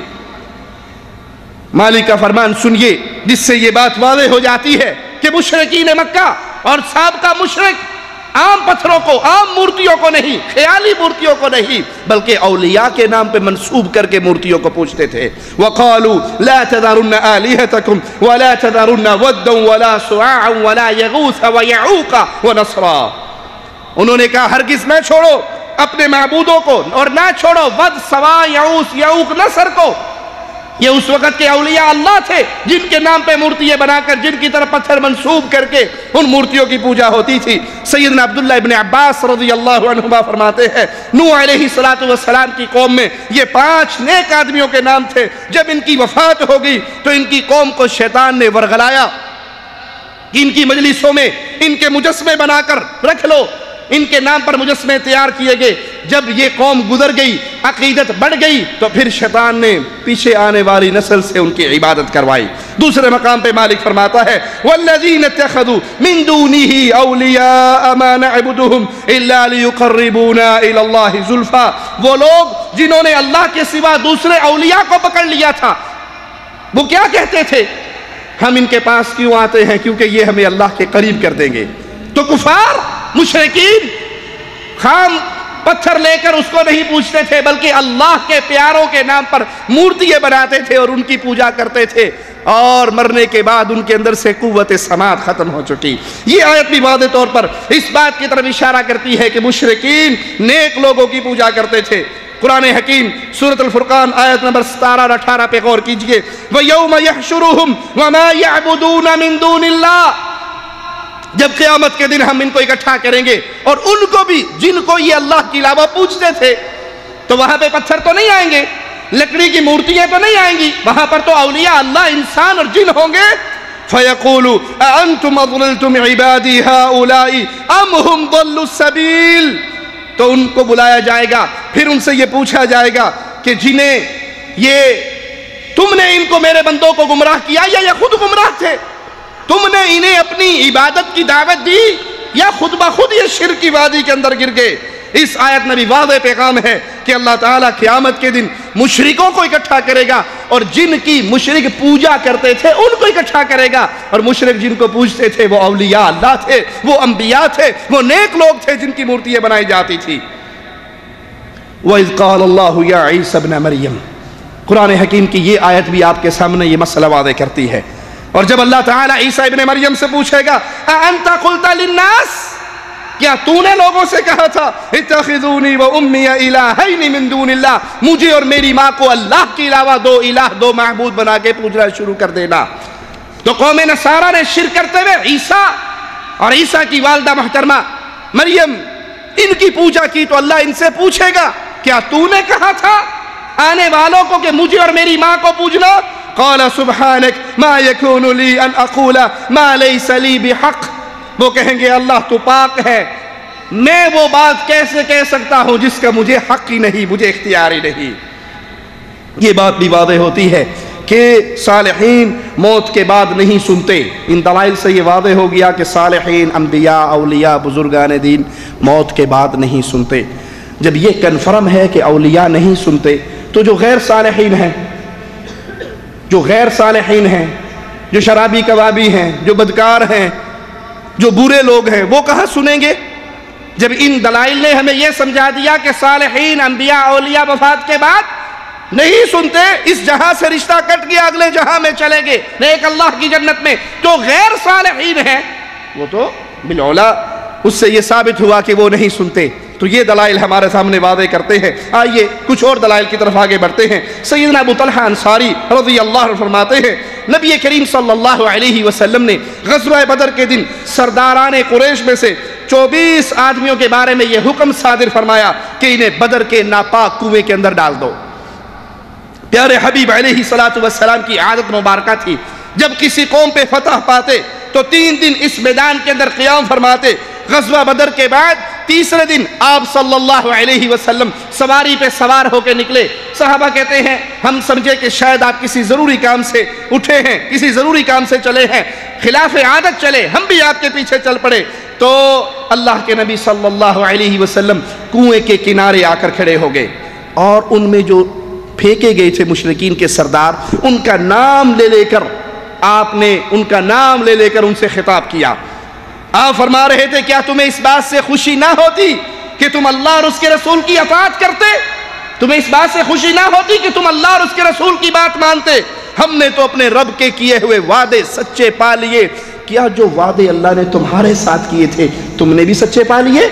مالک کا فرمان سنیے جس سے یہ بات واضح ہو جاتی ہے کہ مشرکین مکہ اور سابقہ مشرک عام پتھروں کو، عام مورتیوں کو نہیں، خیالی مورتیوں کو نہیں، بلکہ اولیاء کے نام پہ منسوب کر کے مورتیوں کو پوچھتے تھے۔ وَقَالُوا لَا تَذَرُنَّ آلِهَتَكُمْ وَلَا تَذَرُنَّ وَدًّا وَلَا سُوَاعًا وَلَا يَغُوثَ وَيَعُوقَ وَنَصْرًا، انہوں نے کہا ہرگز نہ چھوڑو اپنے معبودوں کو، اور نہ چھوڑو ود، سوا، یعوث، یعوق، نصر کو۔ یہ اس وقت کے اولیاء اللہ تھے جن کے نام پہ مورتیاں بنا کر، جن کی طرف پتھر منسوب کر کے ان مورتیوں کی پوجا ہوتی تھی۔ سیدنا عبداللہ ابن عباس رضی اللہ عنہما فرماتے ہیں نوح علیہ السلام کی قوم میں یہ 5 نیک آدمیوں کے نام تھے، جب ان کی وفات ہو گئی تو ان کی قوم کو شیطان نے ورغلایا، ان کی مجلسوں میں ان کے مجسمے بنا کر رکھ لو، ان کے نام پر مجسمے تیار کیے گئے۔ جب یہ قوم گزر گئی، عقیدت بڑھ گئی، تو پھر شیطان نے پیچھے آنے والی نسل سے ان کی عبادت کروائی۔ دوسرے مقام پہ مالک فرماتا ہے وَالَّذِينَ اتَّخَذُوا مِن دُونِهِ أَوْلِيَاءَ مَا نَعْبُدُهُمْ إِلَّا لِيُقَرِّبُونَا إِلَى اللَّهِ زُلْفَىٰ، وہ لوگ جنہوں نے اللہ کے سوا دوسرے اولیاء کو پکڑ لیا تھا، وہ کیا کہتے تھے، ہم ان کے پاس کیوں آتے ہیں کیونکہ یہ ہمیں اللہ کے قریب کر دیں گے۔ تو کفار، مشرکین، خام پتھر لے کر اس کو نہیں پوجتے تھے بلکہ اللہ کے پیاروں کے نام پر مورتیاں بناتے تھے اور ان کی پوجا کرتے تھے، اور مرنے کے بعد ان کے اندر سے قوت سماعت ختم ہو چکی۔ یہ آیت بھی واضح طور پر اس بات کی طرف اشارہ کرتی ہے کہ مشرکین نیک لوگوں کی پوجا کرتے تھے۔ قرآن حکیم سورۃ الفرقان آیت نمبر 17 اور 18 پہ غور کیجئے، وَيَوْمَ يَحْشُرُهُمْ وَمَا يَعْبُدُونَ مِن دُونِ اللَّهِ، جب قیامت کے دن ہم ان کو اکٹھا کریں گے اور ان کو بھی جن کو یہ اللہ کے علاوہ پوجتے تھے، تو وہاں پہ پتھر تو نہیں آئیں گے، لکڑی کی مورتیاں تو نہیں آئیں گی، وہاں پر تو اولیاء اللہ انسان اور جن ہوں گے۔ فَيَقُولُ أَأَنْتُمْ أَضْلَلْتُمْ عِبَادِي هَؤُلَاءِ أَمْ هُمْ ضَلُّوا السَّبِيلَ، تو ان کو بلایا جائے گا، پھر ان سے یہ پوچھا جائے گا کہ تم نے ان کو میرے بندوں کو گمراہ کیا یا یہ خود گمراہ تھے؟ تم نے انہیں اپنی عبادت کی دعوت دی یا خود بخود یہ شرک کی وادی کے اندر گر گئے؟ اس آیت میں بھی واضح پیغام ہے کہ اللہ تعالیٰ قیامت کے دن مشرکوں کو اکٹھا کرے گا، اور جن کی مشرک پوجا کرتے تھے ان کو اکٹھا کرے گا، اور مشرک جن کو پوجتے تھے وہ اولیاء اللہ تھے، وہ انبیاء تھے، وہ نیک لوگ تھے جن کی مورتیاں بنائی جاتی تھی۔ وَإِذْ قَالَ اللَّهُ يَا عِيسَى ابْنَ مَرْيَمَ، قرآن حکیم کی یہ آیت بھی آپ کے سامنے یہ مسئلہ واضح کرتی ہے۔ اور جب اللہ تعالیٰ عیسیٰ ابن مریم سے پوچھے گا اَأَنْتَ قُلْتَ لِلنَّاسِ، کیا تو نے لوگوں سے کہا تھا اتخذونی و امی الہین من دون اللہ، مجھے اور میری ماں کو اللہ کے علاوہ دو الہ، دو معبود بنا کے پوجنا شروع کر دینا؟ تو قوم نصارہ نے شرک کرتے ہوئے عیسیٰ اور عیسیٰ کی والدہ محترمہ مریم ان کی پوجا کی، تو اللہ ان سے پوچھے گا کیا تو نے کہا تھا آنے والوں کو کہ مجھے اور میری ماں کو پوجنا؟ قال سبحانک ما یکون لی ان اقول ما لیس لی بحق، وہ کہیں گے اللہ تو پاک ہے، میں وہ بات کیسے کہہ سکتا ہوں جس کا مجھے حق ہی نہیں، مجھے اختیار ہی نہیں۔ یہ بات بھی واضح ہوتی ہے کہ صالحین موت کے بعد نہیں سنتے۔ ان دلائل سے یہ واضح ہو گیا کہ صالحین، انبیاء، اولیاء، بزرگان دین موت کے بعد نہیں سنتے۔ جب یہ کنفرم ہے کہ اولیاء نہیں سنتے، تو جو غیر صالحین ہیں، جو شرابی کبابی ہیں، جو بدکار ہیں، جو برے لوگ ہیں، وہ کہاں سنیں گے؟ جب ان دلائل نے ہمیں یہ سمجھا دیا کہ صالحین، انبیاء، اولیاء وفات کے بعد نہیں سنتے، اس جہاں سے رشتہ کٹ گیا اگلے جہاں میں چلے گئے نیک اللہ کی جنت میں، تو غیر صالحین ہیں وہ تو بالعلا اس سے یہ ثابت ہوا کہ وہ نہیں سنتے۔ تو یہ دلائل ہمارے سامنے واضح کرتے ہیں۔ آئیے کچھ اور دلائل کی طرف آگے بڑھتے ہیں۔ سیدنا ابو طلحہ انصاری رضی اللہ عنہ فرماتے ہیں نبی کریم صلی اللہ علیہ وسلم نے غزوہ بدر کے دن سرداران قریش میں سے 24 آدمیوں کے بارے میں یہ حکم صادر فرمایا کہ انہیں بدر کے ناپاک کنویں کے اندر ڈال دو۔ پیارے حبیب علیہ السلام کی عادت مبارکہ تھی، جب کسی قوم پہ فتح پاتے تو 3 دن اس میدان کے اندر قیام فرماتے۔ غزوہ بدر کے بعد تیسرے دن آپ صلی اللہ علیہ وسلم سواری پہ سوار ہو کے نکلے۔ صحابہ کہتے ہیں ہم سمجھے کہ شاید آپ کسی ضروری کام سے اٹھے ہیں، کسی ضروری کام سے چلے ہیں، خلاف عادت چلے، ہم بھی آپ کے پیچھے چل پڑے۔ تو اللہ کے نبی صلی اللہ علیہ وسلم کنویں کے کنارے آ کر کھڑے ہو گئے، اور ان میں جو پھینکے گئے تھے مشرکین کے سردار، ان کا نام لے لے کر آپ نے ان سے خطاب کیا۔ آپ فرما رہے تھے کیا تمہیں اس بات سے خوشی نہ ہوتی کہ تم اللہ اور اس کے رسول کی اطاعت کرتے؟ تمہیں اس بات سے خوشی نہ ہوتی کہ تم اللہ اور اس کے رسول کی بات مانتے؟ ہم نے تو اپنے رب کے کیے ہوئے وعدے سچے پا لیے۔ کیا جو وعدے اللہ نے تمہارے ساتھ کیے تھے تم نے بھی سچے پا لیے؟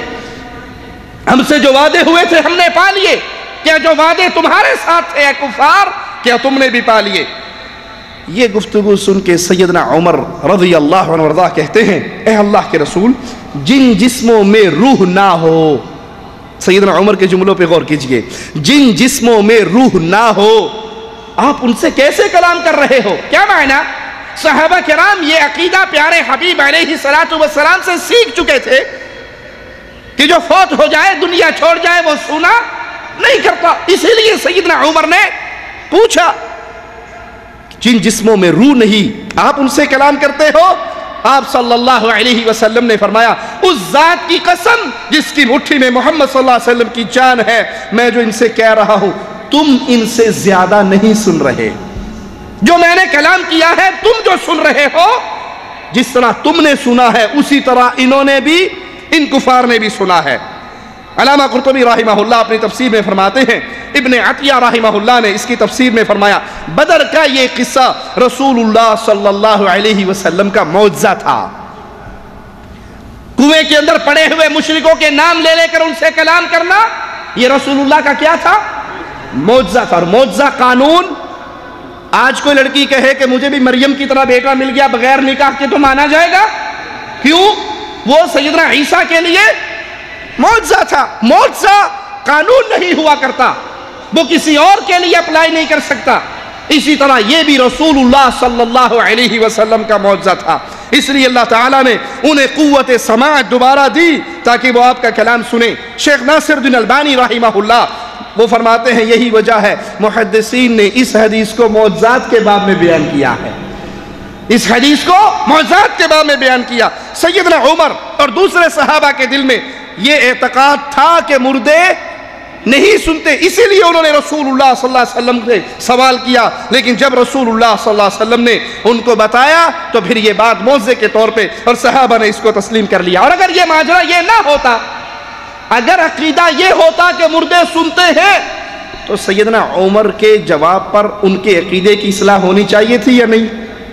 ہم سے جو وعدے ہوئے تھے ہم نے پا لیے، کیا جو وعدے تمہارے ساتھ تھے اے کفار کیا تم نے بھی پا لیے؟ یہ گفتگو سن کے سیدنا عمر رضی اللہ عنہ وارضاہ کہتے ہیں اے اللہ کے رسول، جن جسموں میں روح نہ ہو، سیدنا عمر کے جملوں پہ غور کیجئے، جن جسموں میں روح نہ ہو آپ ان سے کیسے کلام کر رہے ہو؟ کیا معنی؟ صحابہ کرام یہ عقیدہ پیارے حبیب علیہ السلام سے سیکھ چکے تھے کہ جو فوت ہو جائے، دنیا چھوڑ جائے، وہ سنا نہیں کرتا۔ اسی لیے سیدنا عمر نے پوچھا جن جسموں میں روح نہیں آپ ان سے کلام کرتے ہو؟ آپ صلی اللہ علیہ وسلم نے فرمایا اس ذات کی قسم جس کی مٹھی میں محمد صلی اللہ علیہ وسلم کی جان ہے، میں جو ان سے کہہ رہا ہوں تم ان سے زیادہ نہیں سن رہے۔ جو میں نے کلام کیا ہے تم جو سن رہے ہو، جس طرح تم نے سنا ہے اسی طرح انہوں نے بھی، ان کفار نے بھی سنا ہے۔ علامہ قرطبی رحمہ اللہ اپنی تفسیر میں فرماتے ہیں، ابن عطیہ رحمہ اللہ نے اس کی تفسیر میں فرمایا بدر کا یہ قصہ رسول اللہ صلی اللہ علیہ وسلم کا معجزہ تھا۔ کنویں کے اندر پڑے ہوئے مشرکوں کے نام لے لے کر ان سے کلام کرنا یہ رسول اللہ کا کیا تھا؟ معجزہ تھا۔ اور معجزہ قانون، آج کوئی لڑکی کہے کہ مجھے بھی مریم کی طرح بیٹا مل گیا بغیر نکاح کے تو مانا جائے گا؟ کیوں؟ وہ سیدنا عیسیٰ کے لیے معجزہ تھا۔ معجزہ قانون نہیں ہوا کرتا، وہ کسی اور کے لیے اپلائی نہیں کر سکتا۔ اسی طرح یہ بھی رسول اللہ صلی اللہ علیہ وسلم کا معجزہ تھا، اس لیے اللہ تعالیٰ نے انہیں قوت سماعت دوبارہ دی تاکہ وہ آپ کا کلام سنیں۔ شیخ ناصر الدین البانی رحمہ اللہ وہ فرماتے ہیں یہی وجہ ہے محدثین نے اس حدیث کو معجزات کے باب میں بیان کیا ہے، اس حدیث کو معجزات کے باب میں بیان کیا۔ سیدنا عمر اور دوسرے صحابہ کے دل میں یہ اعتقاد تھا کہ مردے نہیں سنتے، اسی لیے انہوں نے رسول اللہ صلی اللہ علیہ وسلم سے سوال کیا، لیکن جب رسول اللہ صلی اللہ علیہ وسلم نے ان کو بتایا تو پھر یہ بات معجزے کے طور پہ اور صحابہ نے اس کو تسلیم کر لیا۔ اور اگر یہ ماجرا یہ نہ ہوتا، اگر عقیدہ یہ ہوتا کہ مردے سنتے ہیں، تو سیدنا عمر کے جواب پر ان کے عقیدے کی اصلاح ہونی چاہیے تھی یا نہیں؟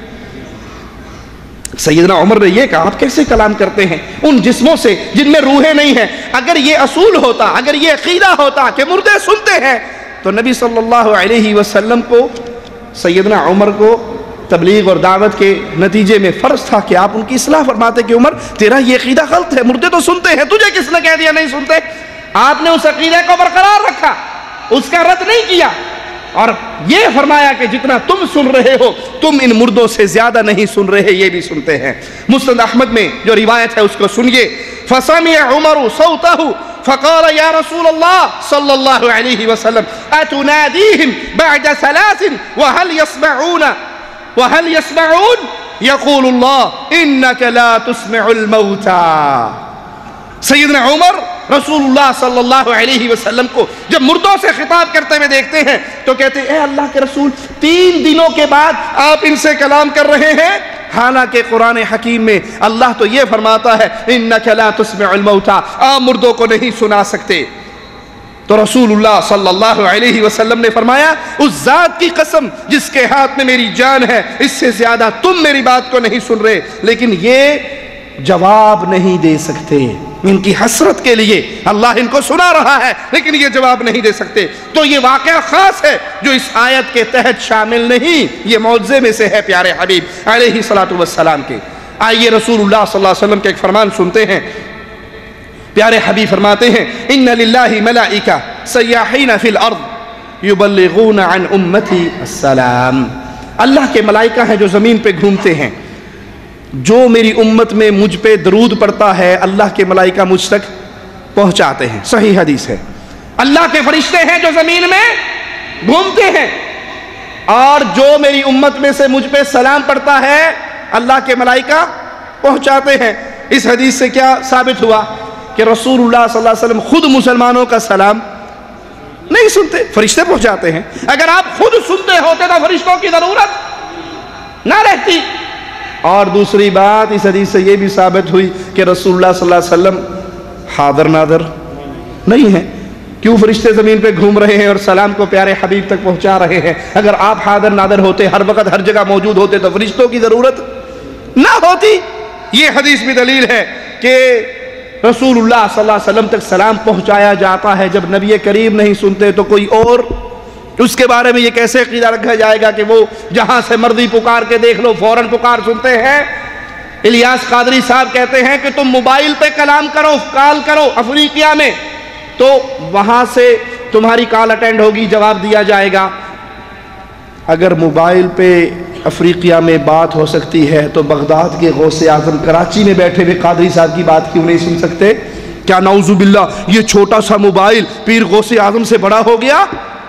سیدنا عمر نے یہ کہا آپ کیسے کلام کرتے ہیں ان جسموں سے جن میں روحیں نہیں ہیں؟ اگر یہ اصول ہوتا، اگر یہ عقیدہ ہوتا کہ مردے سنتے ہیں، تو نبی صلی اللہ علیہ وسلم کو، سیدنا عمر کو تبلیغ اور دعوت کے نتیجے میں فرض تھا کہ آپ ان کی اصلاح فرماتے کہ عمر تیرا یہ عقیدہ غلط ہے، مردے تو سنتے ہیں، تجھے کس نے کہہ دیا نہیں سنتے؟ آپ نے اس عقیدے کو برقرار رکھا، اس کا رد نہیں کیا، اور یہ فرمایا کہ جتنا تم سن رہے ہو تم ان مردوں سے زیادہ نہیں سن رہے، یہ بھی سنتے ہیں۔ مسند احمد میں جو روایت ہے اس کو سنیے، فَسَمِعَ عُمَرُ صَوْتَهُ فَقَالَ يَا رَسُولَ اللَّهِ صلی اللہ علیہ وسلم أَتُنَادِيهِمْ بَعْدَ ثَلَاثٍ وَهَلْ يَسْمَعُونَ يَقُولُ اللَّهُ إِنَّكَ لَا تُسْمِعُ الْمَوْتَى۔ سیدنا عمر رسول اللہ صلی اللہ علیہ وسلم کو جب مردوں سے خطاب کرتے ہوئے دیکھتے ہیں تو کہتے ہیں اے اللہ کے رسول 3 دنوں کے بعد آپ ان سے کلام کر رہے ہیں، حالانکہ قرآن حکیم میں اللہ تو یہ فرماتا ہے انک لا تسمع الموتى، آپ مردوں کو نہیں سنا سکتے۔ تو رسول اللہ صلی اللہ علیہ وسلم نے فرمایا اس ذات کی قسم جس کے ہاتھ میں میری جان ہے، اس سے زیادہ تم میری بات کو نہیں سن رہے، لیکن یہ جواب نہیں دے سکتے۔ ان کی حسرت کے لیے اللہ ان کو سنا رہا ہے لیکن یہ جواب نہیں دے سکتے۔ تو یہ واقعہ خاص ہے جو اس آیت کے تحت شامل نہیں، یہ معجزے میں سے ہے پیارے حبیب علیہ السلام کے۔ آئیے رسول اللہ صلی اللہ علیہ وسلم کے ایک فرمان سنتے ہیں۔ پیارے حبیب فرماتے ہیں ان للہ ملائکہ سیاحین فی الارض یبلغون عن امتی السلام، اللہ کے ملائکہ ہیں جو زمین پہ گھومتے ہیں، جو میری امت میں مجھ پہ درود پڑتا ہے اللہ کے ملائکہ مجھ تک پہنچاتے ہیں۔ صحیح حدیث ہے، اللہ کے فرشتے ہیں جو زمین میں گھومتے ہیں، اور جو میری امت میں سے مجھ پہ سلام پڑتا ہے اللہ کے ملائکہ پہنچاتے ہیں۔ اس حدیث سے کیا ثابت ہوا کہ رسول اللہ صلی اللہ علیہ وسلم خود مسلمانوں کا سلام نہیں سنتے، فرشتے پہنچاتے ہیں۔ اگر آپ خود سنتے ہوتے تو فرشتوں کی ضرورت نہ رہتی۔ اور دوسری بات اس حدیث سے یہ بھی ثابت ہوئی کہ رسول اللہ صلی اللہ علیہ وسلم حاضر ناظر نہیں ہیں۔ کیوں فرشتے زمین پہ گھوم رہے ہیں اور سلام کو پیارے حبیب تک پہنچا رہے ہیں؟ اگر آپ حاضر ناظر ہوتے، ہر وقت ہر جگہ موجود ہوتے تو فرشتوں کی ضرورت نہ ہوتی۔ یہ حدیث بھی دلیل ہے کہ رسول اللہ صلی اللہ علیہ وسلم تک سلام پہنچایا جاتا ہے۔ جب نبی کریم نہیں سنتے تو کوئی اور اس کے بارے میں یہ کیسے عقیدہ رکھا جائے گا کہ وہ جہاں سے مرضی پکار کے دیکھ لو فوراً پکار سنتے ہیں؟ الیاس قادری صاحب کہتے ہیں کہ تم موبائل پہ کلام کرو، کال کرو افریقیا میں، تو وہاں سے تمہاری کال اٹینڈ ہوگی، جواب دیا جائے گا۔ اگر موبائل پہ افریقیا میں بات ہو سکتی ہے تو بغداد کے غوث اعظم کراچی میں بیٹھے ہوئے قادری صاحب کی بات کیوں نہیں سن سکتے؟ کیا نعوذ باللہ یہ چھوٹا سا موبائل پیر غوث اعظم سے بڑا ہو گیا؟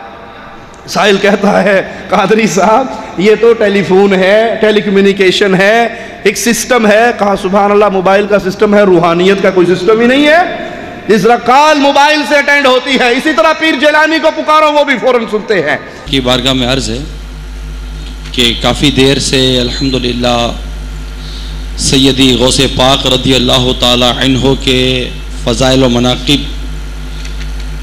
سائل کہتا ہے قادری صاحب یہ تو ٹیلی فون ہے، ٹیلی کمیونیکیشن ہے، ایک سسٹم ہے۔ کہا سبحان اللہ، موبائل کا سسٹم ہے، روحانیت کا کوئی سسٹم ہی نہیں ہے۔ جس طرح کال موبائل سے اٹینڈ ہوتی ہے اسی طرح پیر جیلانی کو پکارو وہ بھی فوراً سنتے ہیں۔ کی بارگاہ میں عرض ہے کہ کافی دیر سے الحمدللہ سیدی غوث پاک رضی اللہ تعالی عنہ کے فضائل و مناقب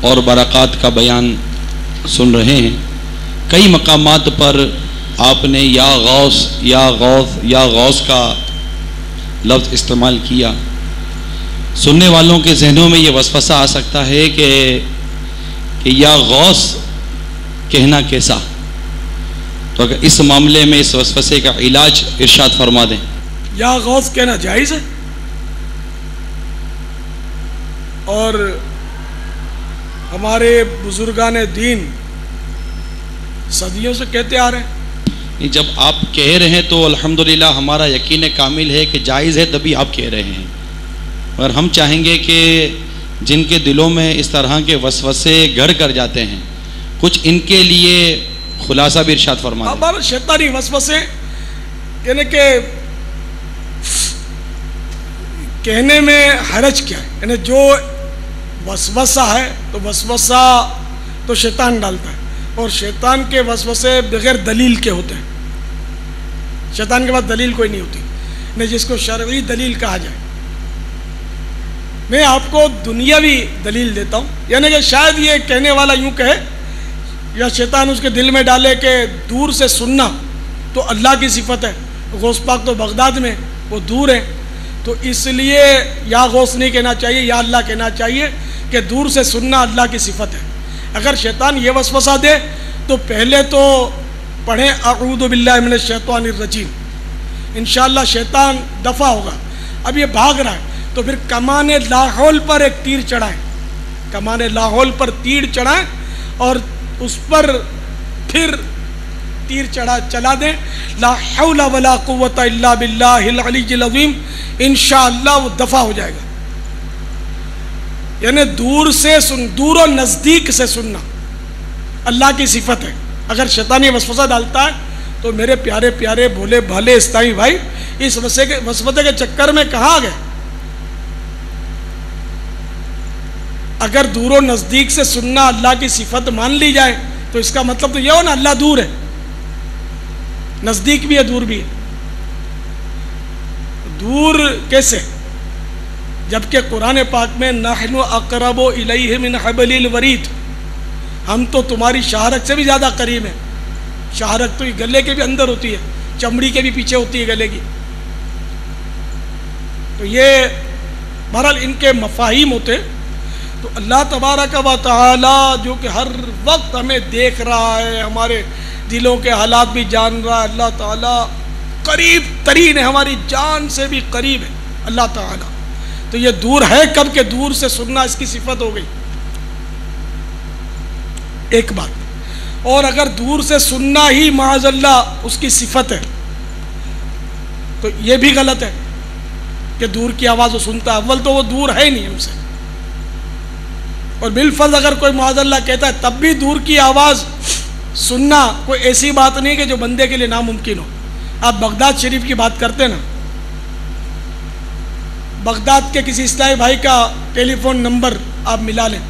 اور برکات کا بیان سن رہے ہیں. کئی مقامات پر آپ نے یا غوث یا غوث یا غوث کا لفظ استعمال کیا. سننے والوں کے ذہنوں میں یہ وسوسہ آ سکتا ہے کہ یا غوث کہنا کیسا. تو اگر اس معاملے میں اس وسوسے کا علاج ارشاد فرما دیں. یا غوث کہنا جائز ہے اور ہمارے بزرگان دین صدیوں سے کہتے آ رہے ہیں. جب آپ کہہ رہے ہیں تو الحمدللہ ہمارا یقین کامل ہے کہ جائز ہے، تبھی آپ کہہ رہے ہیں. اور ہم چاہیں گے کہ جن کے دلوں میں اس طرح کے وسوسے گھر کر جاتے ہیں، کچھ ان کے لیے خلاصہ بھی ارشاد فرما دیں. ہمارا شیطانی وسوسے یعنی کہ کہنے میں حرج کیا ہے، یعنی جو وسوسہ ہے تو وسوسہ تو شیطان ڈالتا ہے، اور شیطان کے وسوسے بغیر دلیل کے ہوتے ہیں. شیطان کے پاس دلیل کوئی نہیں ہوتی، نہیں جس کو شرعی دلیل کہا جائے. میں آپ کو دنیاوی دلیل دیتا ہوں، یعنی کہ شاید یہ کہنے والا یوں کہے یا شیطان اس کے دل میں ڈالے کہ دور سے سننا تو اللہ کی صفت ہے. غوث پاک تو بغداد میں، وہ دور ہے، تو اس لیے یا غوث نہیں کہنا چاہیے، یا اللہ کہنا چاہیے کہ دور سے سننا اللہ کی صفت ہے. اگر شیطان یہ وسوسہ دے تو پہلے تو پڑھیں اعوذ باللہ من الشیطان الرجیم، انشاءاللہ شیطان دفع ہوگا. اب یہ بھاگ رہا ہے تو پھر کمان لاحول پر ایک تیر چڑھائیں، کمان لاحول پر تیر چڑھائیں اور اس پر پھر تیر چلا دیں. لا حول ولا قوت الا باللہ العلی العظیم، انشاءاللہ وہ دفع ہو جائے گا. یعنی دور و نزدیک سے سننا اللہ کی صفت ہے. اگر شیطانی وسوسہ ڈالتا ہے تو میرے پیارے پیارے بھولے بھالے اسلامی بھائی اس وسوسے کے چکر میں کہاں گئے. اگر دور و نزدیک سے سننا اللہ کی صفت مان لی جائے تو اس کا مطلب تو یہ ہو نا اللہ دور ہے، نزدیک بھی ہے دور بھی ہے. دور کیسے؟ جبکہ قرآن پاک میں نحن اقرب الیہ من حبل الورید، ہم تو تمہاری شہرک سے بھی زیادہ قریب ہیں. شہرک تو گلے کے بھی اندر ہوتی ہے، چمڑی کے بھی پیچھے ہوتی ہے گلے کی. تو یہ بہرحال ان کے مفاہیم ہوتے. تو اللہ تبارک و تعالی جو کہ ہر وقت ہمیں دیکھ رہا ہے، ہمارے دلوں کے حالات بھی جان رہا ہے، اللہ تعالی قریب ترین ہے، ہماری جان سے بھی قریب ہے اللہ تعالی. تو یہ دور ہے کب کہ دور سے سننا اس کی صفت ہو گئی، ایک بات. اور اگر دور سے سننا ہی معاذ اللہ اس کی صفت ہے تو یہ بھی غلط ہے کہ دور کی آواز وہ سنتا ہے. اول تو وہ دور ہے ہی نہیں ہم سے، اور بالفرض اگر کوئی معاذ اللہ کہتا ہے تب بھی دور کی آواز سننا کوئی ایسی بات نہیں کہ جو بندے کے لیے ناممکن ہو. آپ بغداد شریف کی بات کرتے نا، بغداد کے کسی اسلامی بھائی کا ٹیلی فون نمبر آپ ملا لیں،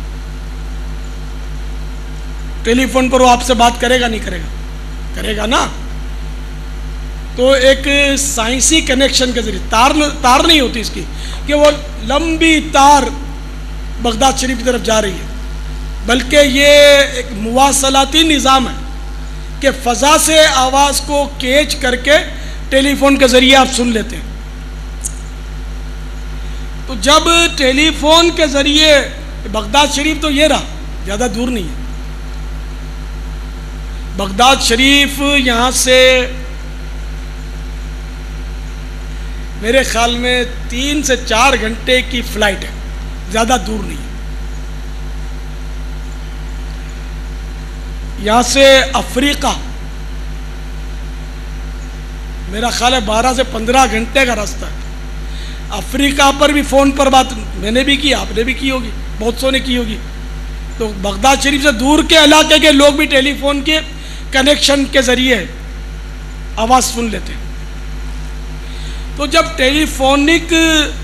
ٹیلی فون پر وہ آپ سے بات کرے گا نہیں کرے گا؟ کرے گا نا. تو ایک سائنسی کنیکشن کے ذریعے تار نہیں ہوتی اس کی کہ وہ لمبی تار بغداد شریف کی طرف جا رہی ہے، بلکہ یہ ایک مواصلاتی نظام ہے کہ فضا سے آواز کو کیچ کر کے ٹیلی فون کے ذریعے آپ سن لیتے ہیں. تو جب ٹیلی فون کے ذریعے بغداد شریف تو یہ رہا، زیادہ دور نہیں ہے. بغداد شریف یہاں سے میرے خیال میں 3 سے 4 گھنٹے کی فلائٹ ہے، زیادہ دور نہیں ہے. یہاں سے افریقہ میرا خیال ہے 12 سے 15 گھنٹے کا راستہ ہے. افریقہ پر بھی فون پر بات میں نے بھی کی، آپ نے بھی کی ہوگی، بہت سو نے کی ہوگی. تو بغداد شریف سے دور کے علاقے کے لوگ بھی ٹیلی فون کے کنیکشن کے ذریعے آواز سن لیتے ہیں. تو جب ٹیلی فونک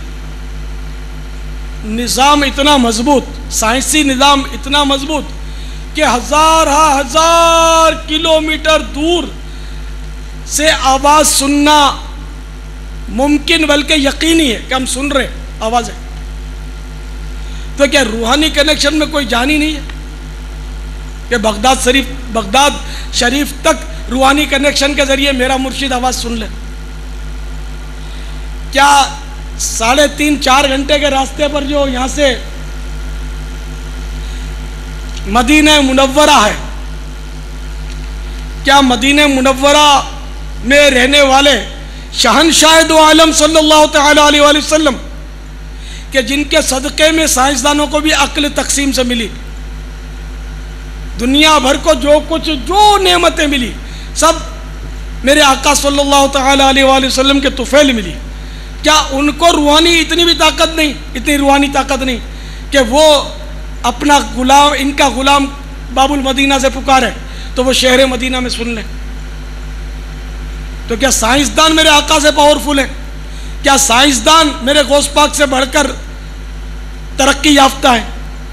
نظام اتنا مضبوط، سائنسی نظام اتنا مضبوط کہ ہزار کلومیٹر دور سے آواز سننا ممکن بلکہ یقینی ہے کہ ہم سن رہے آوازیں، تو کیا روحانی کنیکشن میں کوئی جان ہی نہیں ہے کہ بغداد شریف تک روحانی کنیکشن کے ذریعے میرا مرشد آواز سن لے؟ کیا 3.5-4 گھنٹے کے راستے پر جو یہاں سے مدینہ منورہ ہے، کیا مدینہ منورہ میں رہنے والے شہنشاہ دو عالم صلی اللہ تعالی علیہ وآلہ وسلم کہ جن کے صدقے میں سائنسدانوں کو بھی عقل تقسیم سے ملی، دنیا بھر کو جو نعمتیں ملی سب میرے آقا صلی اللہ تعالی علیہ وآلہ وسلم کے طفیل ملی، کیا ان کو روحانی اتنی روحانی طاقت نہیں کہ وہ اپنا غلام، ان کا غلام باب المدینہ سے پکارے تو وہ شہر مدینہ میں سن لیں؟ تو کیا سائنسدان میرے آقا سے پاورفل ہے؟ کیا سائنسدان میرے غوث پاک سے بڑھ کر ترقی یافتہ ہے؟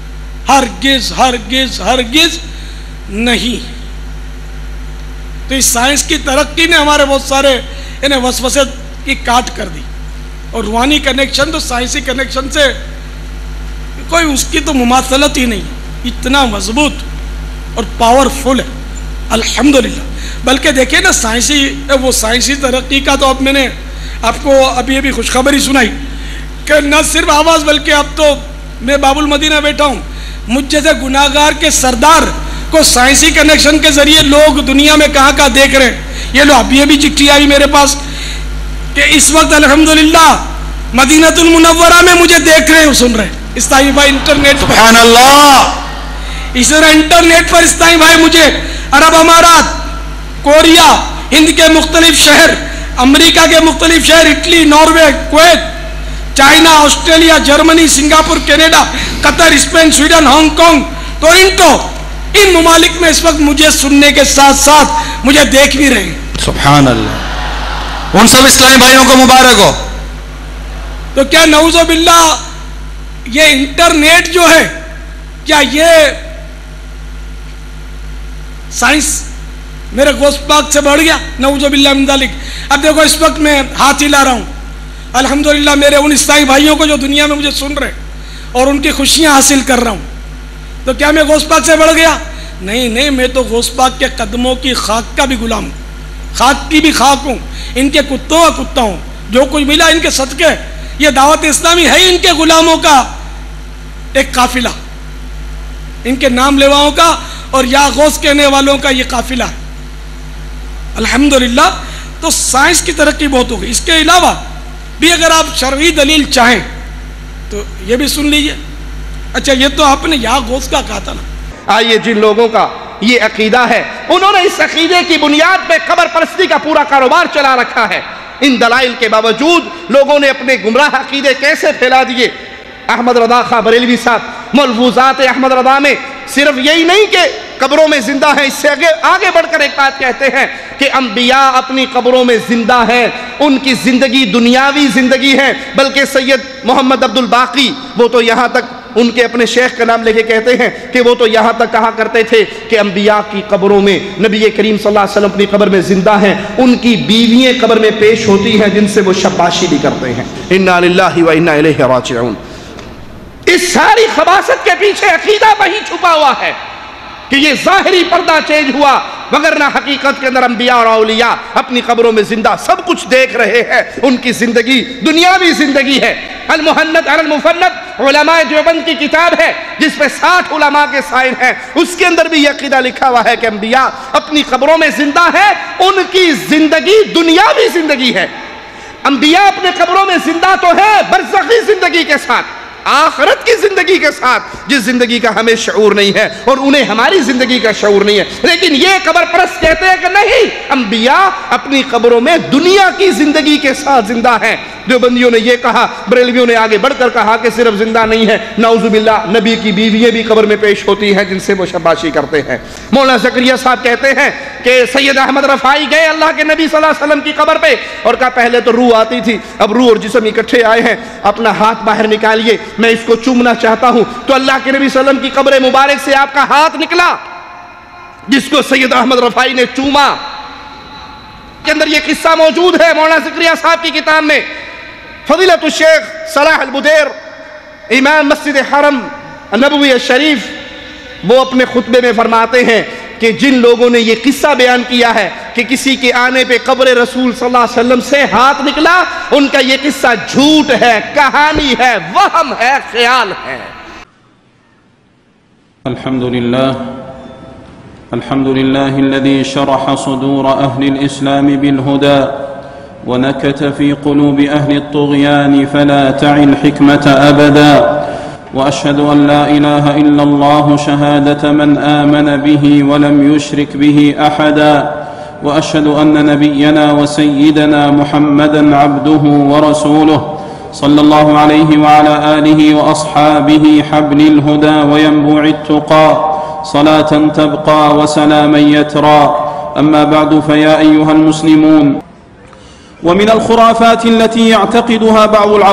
ہرگز نہیں۔ تو اس سائنس کی ترقی نے ہمارے بہت سارے انہیں وسوسے کی کاٹ کر دی، اور روحانی کنیکشن تو سائنسی کنیکشن سے کوئی اس کی تو مماثلت ہی نہیں، اتنا مضبوط اور پاورفل ہے الحمدللہ۔ بلکہ دیکھیں نا سائنسی ترقی کا تو اب میں نے آپ کو ابھی خوشخبری سنائی کہ نہ صرف آواز بلکہ اب تو میں باب المدینہ بیٹھا ہوں، مجھ جیسے گناہگار کے سردار کو سائنسی کنیکشن کے ذریعے لوگ دنیا میں کہاں دیکھ رہے ہیں۔ یہ لو ابھی چٹھی آئی میرے پاس کہ اس وقت الحمدللہ مدینہ المنورہ میں مجھے دیکھ رہے ہیں، سن رہے ہیں اسلامی بھائی انٹرنیٹ پر، سبحان اللہ، اس طرح انٹرنیٹ پر اسلامی بھائی مجھے عرب امارات، کوریا، ہند کے مختلف شہر، امریکہ کے مختلف شہر، Italy, Norway, Kuwait, China, Australia, Germany, Singapore, Canada, Qatar, Spain, Sweden, Hong Kong, Toronto, ان ممالک میں اس وقت مجھے سننے کے ساتھ ساتھ مجھے دیکھ بھی رہے ہیں، سبحان اللہ۔ ان سب اسلامی بھائیوں کو مبارک ہو۔ تو کیا نعوذ باللہ یہ انٹرنیٹ جو ہے، کیا یہ سائنس میرے غوث پاک سے بڑھ گیا؟ نعوذ باللہ من ذالک۔ اب دیکھو اس وقت میں ہاتھ ہلا رہا ہوں الحمدللہ میرے ان اسلامی بھائیوں کو جو دنیا میں مجھے سن رہے اور ان کی خوشیاں حاصل کر رہا ہوں، تو کیا میں غوث پاک سے بڑھ گیا؟ نہیں، میں تو غوث پاک کے قدموں کی خاک کا بھی غلام ہوں، خاک کی بھی خاک ہوں، ان کے کتوں کا کتا ہوں، جو کچھ ملا ان کے صدقے۔ یہ دعوت اسلامی ہے ان کے غلاموں کا ایک قافلہ، ان کے نام لیواؤں کا اور یا غوث کہنے والوں کا یہ قافلہ ہے الحمدللہ۔ تو سائنس کی ترقی بہت ہو گئی۔ اس کے علاوہ بھی اگر آپ شرعی دلیل چاہیں تو یہ بھی سن لیجئے۔ اچھا یہ تو آپ نے یا غوث کا کہا تھا نا۔ آئیے جن لوگوں کا یہ عقیدہ ہے، انہوں نے اس عقیدے کی بنیاد پہ قبر پرستی کا پورا کاروبار چلا رکھا ہے۔ ان دلائل کے باوجود لوگوں نے اپنے گمراہ عقیدے کیسے پھیلا دیے۔ احمد رضا خان بریلوی صاحب ملفوظات احمد رضا میں صرف یہی نہیں کہ قبروں میں زندہ ہیں، اس سے آگے بڑھ کر ایک بات کہتے ہیں کہ انبیاء اپنی قبروں میں زندہ ہیں، ان کی زندگی دنیاوی زندگی ہے، بلکہ سید محمد عبد الباقی وہ تو یہاں تک ان کے اپنے شیخ کا نام لے کے کہتے ہیں کہ وہ تو یہاں تک کہا کرتے تھے کہ انبیاء کی قبروں میں نبی کریم صلی اللہ علیہ وسلم اپنی قبر میں زندہ ہیں، ان کی بیوییں قبر میں پیش ہوتی ہیں جن سے وہ شباشی بھی کرتے ہیں۔ انا للہ و انا الیہ راجعون۔ اس ساری خباثت کے پیچھے عقیدہ وہی چھپا ہوا ہے کہ یہ ظاہری پردہ چینج ہوا، وگرنہ حقیقت کے اندر انبیاء اور اولیاء اپنی قبروں میں زندہ سب کچھ دیکھ رہے ہیں، ان کی زندگی دنیاوی زندگی ہے۔ المحنت علی المفنت علماء دیوبند کی کتاب ہے جس پہ 60 علماء کے سائن ہیں، اس کے اندر بھی یہ عقیدہ لکھا ہوا ہے کہ انبیاء اپنی قبروں میں زندہ ہیں، ان کی زندگی دنیاوی زندگی ہے۔ انبیاء اپنے قبروں میں زندہ تو ہے برزخی زندگی کے ساتھ، آخرت کی زندگی کے ساتھ، جس زندگی کا ہمیں شعور نہیں ہے اور انہیں ہماری زندگی کا شعور نہیں ہے۔ لیکن یہ قبر پرست کہتے ہیں کہ نہیں، انبیاء اپنی قبروں میں دنیا کی زندگی کے ساتھ زندہ ہیں۔ دیوبندیوں نے یہ کہا، بریلویوں نے آگے بڑھ کر کہا کہ صرف زندہ نہیں ہے، نعوذ باللہ نبی کی بیوییں بھی قبر میں پیش ہوتی ہیں جن سے وہ شباشی کرتے ہیں۔ مولانا زکریا صاحب کہتے ہیں کہ سید احمد رفاعی گئے اللہ کے نبی صلی اللہ علیہ وسلم کی قبر پہ اور کہا پہلے تو روح آتی تھی، اب روح اور جسم اکٹھے آئے ہیں، اپنا ہاتھ باہر نکالیے، میں اس کو چومنا چاہتا ہوں۔ تو اللہ کے نبی صلی اللہ علیہ وسلم کی قبر مبارک سے آپ کا ہاتھ نکلا جس کو سید احمد رفاعی نے چوما۔ کے اندر یہ قصہ موجود ہے مولانا زکریا صاحب کی کتاب میں۔ فضیلت الشیخ صلاح البدیر امام مسجد حرم نبوی شریف وہ اپنے خطبے میں فرماتے ہیں کہ جن لوگوں نے یہ قصہ بیان کیا ہے کہ کسی کے آنے پہ قبر رسول صلی اللہ علیہ وسلم سے ہاتھ نکلا، ان کا یہ قصہ جھوٹ ہے، کہانی ہے، وہم ہے، خیال ہے۔ الحمد لله الذي شرح صدور أهل الإسلام بالهدى ونكت في قلوب أهل الطغيان فلا تعي الحكمة أبدا، وأشهد أن لا إله إلا الله شهادة من آمن به ولم يشرك به أحدا، وأشهد أن نبينا وسيدنا محمدا عبده ورسوله صلى الله عليه وعلى آله وأصحابه حبل الهدى وينبوع التقى صلاة تبقى وسلاما يترى. أما بعد، فيا أيها المسلمون، ومن الخرافات التي يعتقدها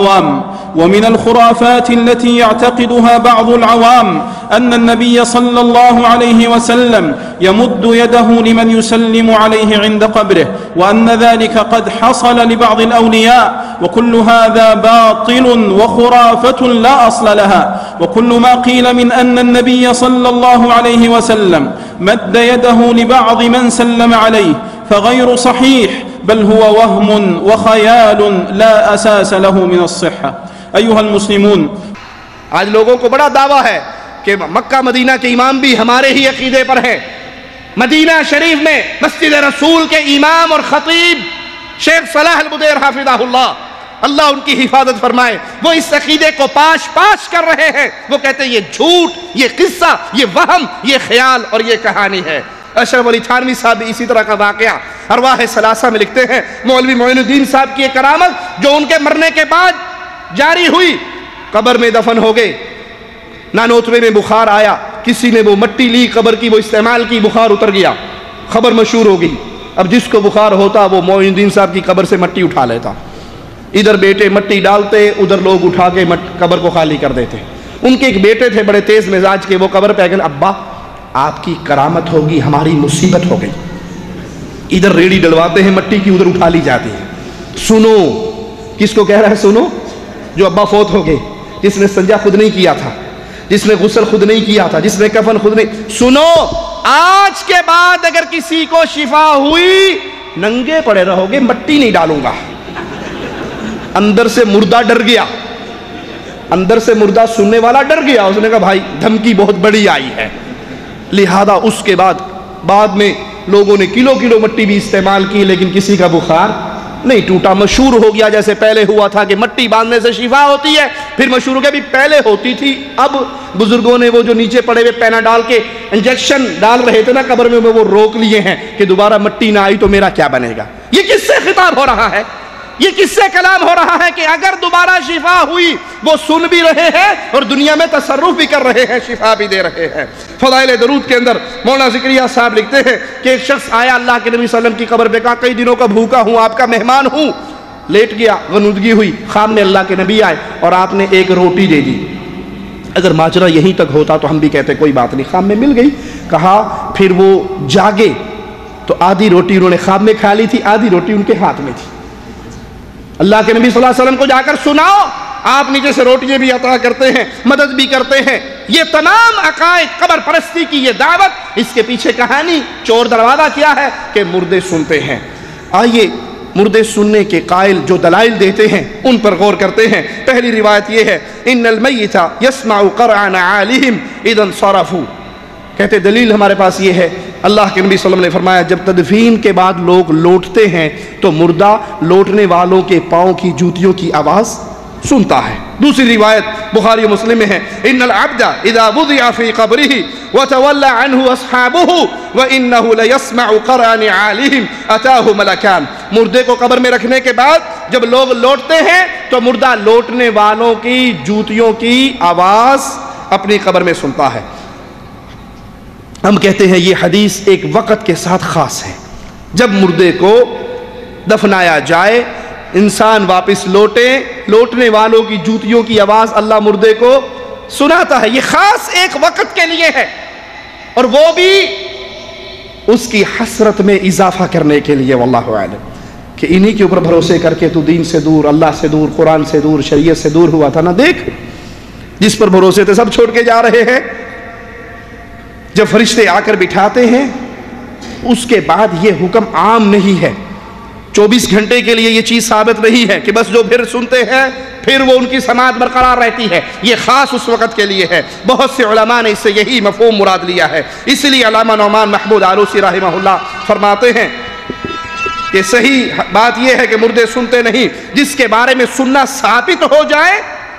بعض العوام أن النبي صلى الله عليه وسلم يمد يده لمن يسلم عليه عند قبره، وأن ذلك قد حصل لبعض الأولياء، وكل هذا باطل وخرافة لا أصل لها. وكل ما قيل من أن النبي صلى الله عليه وسلم مد يده لبعض من سلم عليه فغير صحيح، بل هو وهم وخيال لا أساس له من الصحة. أيها المسلمون، آج لوگوں کو بڑا دعویٰ ہے کہ مکہ مدینہ کے امام بھی ہمارے ہی عقیدے پر ہیں۔ مدینہ شریف میں مسجد رسول کے امام اور خطیب شیخ صلاح البدیر حافظہ اللہ ان کی حفاظت فرمائے، وہ اس عقیدے کو پاش کر رہے ہیں۔ وہ کہتے ہیں یہ جھوٹ، یہ قصہ، یہ وہم، یہ خیال اور یہ کہانی ہے۔ اشرف علی تھانوی صاحب بھی اسی طرح کا واقعہ ارواح ثلاثہ میں لکھتے ہیں۔ مولوی معین الدین صاحب کی ایک کرامت جو ان کے مرنے کے بعد جاری ہوئی، قبر میں دفن ہو گئے، نانوتوے میں بخار آیا، کسی نے وہ مٹی لی قبر کی، وہ استعمال کی، بخار اتر گیا، خبر مشہور ہو گئی۔ اب جس کو بخار ہوتا وہ معین الدین صاحب کی قبر سے مٹی اٹھا لیتا، ادھر بیٹے مٹی ڈالتے، ادھر لوگ اٹھا کے قبر کو خالی کر دیتے۔ ان کے ایک بیٹے تھے بڑے تیز مزاج کے، وہ قبر پہ گئے، ابا آپ کی کرامت ہوگی، ہماری مصیبت ہو گئی، ادھر ریڑھی ڈلواتے ہیں مٹی کی، ادھر اٹھا لی جاتی ہے۔ سنو، کس کو کہہ رہا ہے سنو؟ جو ابا فوت ہو گئے، جس نے سنجا خود نہیں کیا تھا، جس نے غسل خود نہیں کیا تھا، جس نے کفن خود نہیں۔ سنو، آج کے بعد اگر کسی کو شفا ہوئی، ننگے پڑے رہو گے، مٹی نہیں ڈالوں گا۔ اندر سے مردہ ڈر گیا، اندر سے مردہ سننے والا ڈر گیا، اس نے کہا بھائی دھمکی بہت بڑی آئی ہے۔ لہذا اس کے بعد میں لوگوں نے کلو مٹی بھی استعمال کی، لیکن کسی کا بخار نہیں ٹوٹا۔ مشہور ہو گیا جیسے پہلے ہوا تھا کہ مٹی باندھنے سے شفا ہوتی ہے، پھر مشہور ہو گیا بھی پہلے ہوتی تھی، اب بزرگوں نے وہ جو نیچے پڑے ہوئے پینا ڈال کے انجیکشن ڈال رہے تھے نا قبر میں، وہ روک لیے ہیں کہ دوبارہ مٹی نہ آئی تو میرا کیا بنے گا۔ یہ کس سے خطاب ہو رہا ہے؟ یہ کس سے کلام ہو رہا ہے کہ اگر دوبارہ شفا ہوئی، وہ سن بھی رہے ہیں اور دنیا میں تصرف بھی کر رہے ہیں، شفا بھی دے رہے ہیں۔ فضائل درود کے اندر مولانا زکریا صاحب لکھتے ہیں کہ ایک شخص آیا اللہ کے نبی صلی اللہ علیہ وسلم کی قبر پہ، کہا کئی دنوں کا بھوکا ہوں، آپ کا مہمان ہوں۔ لیٹ گیا، غنودگی ہوئی، خواب میں اللہ کے نبی آئے اور آپ نے ایک روٹی دے دی۔ اگر ماجرا یہیں تک ہوتا تو ہم بھی کہتے کوئی بات نہیں، خواب میں مل گئی۔ کہا پھر وہ جاگے تو آدھی روٹی انہوں نے خواب میں کھا لی تھی، آدھی روٹی ان کے ہاتھ میں تھی۔ اللہ کے نبی صلی اللہ علیہ وسلم کو جا کر سناؤ، آپ نیچے سے روٹیاں بھی عطا کرتے ہیں، مدد بھی کرتے ہیں۔ یہ تمام عقائد، قبر پرستی کی یہ دعوت، اس کے پیچھے کہانی، چور دروازہ کیا ہے کہ مردے سنتے ہیں۔ آئیے مردے سننے کے قائل جو دلائل دیتے ہیں ان پر غور کرتے ہیں۔ پہلی روایت یہ ہے، ان المیت یسمع قرعن عالہم اذا انصرفوا، کہتے دلیل ہمارے پاس یہ ہے، اللہ کے نبی صلی اللہ علیہ وسلم نے فرمایا جب تدفین کے بعد لوگ لوٹتے ہیں تو مردہ لوٹنے والوں کے پاؤں کی جوتیوں کی آواز سنتا ہے۔ دوسری روایت بخاری و مسلم میں ہے، ان العبد اذا وضع في قبره وتولى عنه اصحابه وانه ليسمع قرعن عالهم اتاه ملكان، مردے کو قبر میں رکھنے کے بعد جب لوگ لوٹتے ہیں تو مردہ لوٹنے والوں کی جوتیوں کی آواز اپنی قبر میں سنتا ہے۔ ہم کہتے ہیں یہ حدیث ایک وقت کے ساتھ خاص ہے، جب مردے کو دفنایا جائے، انسان واپس لوٹے، لوٹنے والوں کی جوتیوں کی آواز اللہ مردے کو سناتا ہے۔ یہ خاص ایک وقت کے لیے ہے، اور وہ بھی اس کی حسرت میں اضافہ کرنے کے لیے، واللہ اعلم، کہ انہی کے اوپر بھروسے کر کے تو دین سے دور، اللہ سے دور، قرآن سے دور، شریعت سے دور ہوا تھا نا۔ جس پر بھروسے تھے سب چھوڑ کے جا رہے ہیں. جب فرشتے آ کر بٹھاتے ہیں اس کے بعد یہ حکم عام نہیں ہے, 24 گھنٹے کے لیے یہ چیز ثابت نہیں ہے کہ بس جو پھر سنتے ہیں پھر وہ ان کی سماعت برقرار رہتی ہے. یہ خاص اس وقت کے لیے ہے. بہت سے علماء نے اس سے یہی مفہوم مراد لیا ہے. اس لیے علامہ نعمان محمود آلوسی رحمہ اللہ فرماتے ہیں کہ صحیح بات یہ ہے کہ مردے سنتے نہیں. جس کے بارے میں سننا ثابت ہو جائے,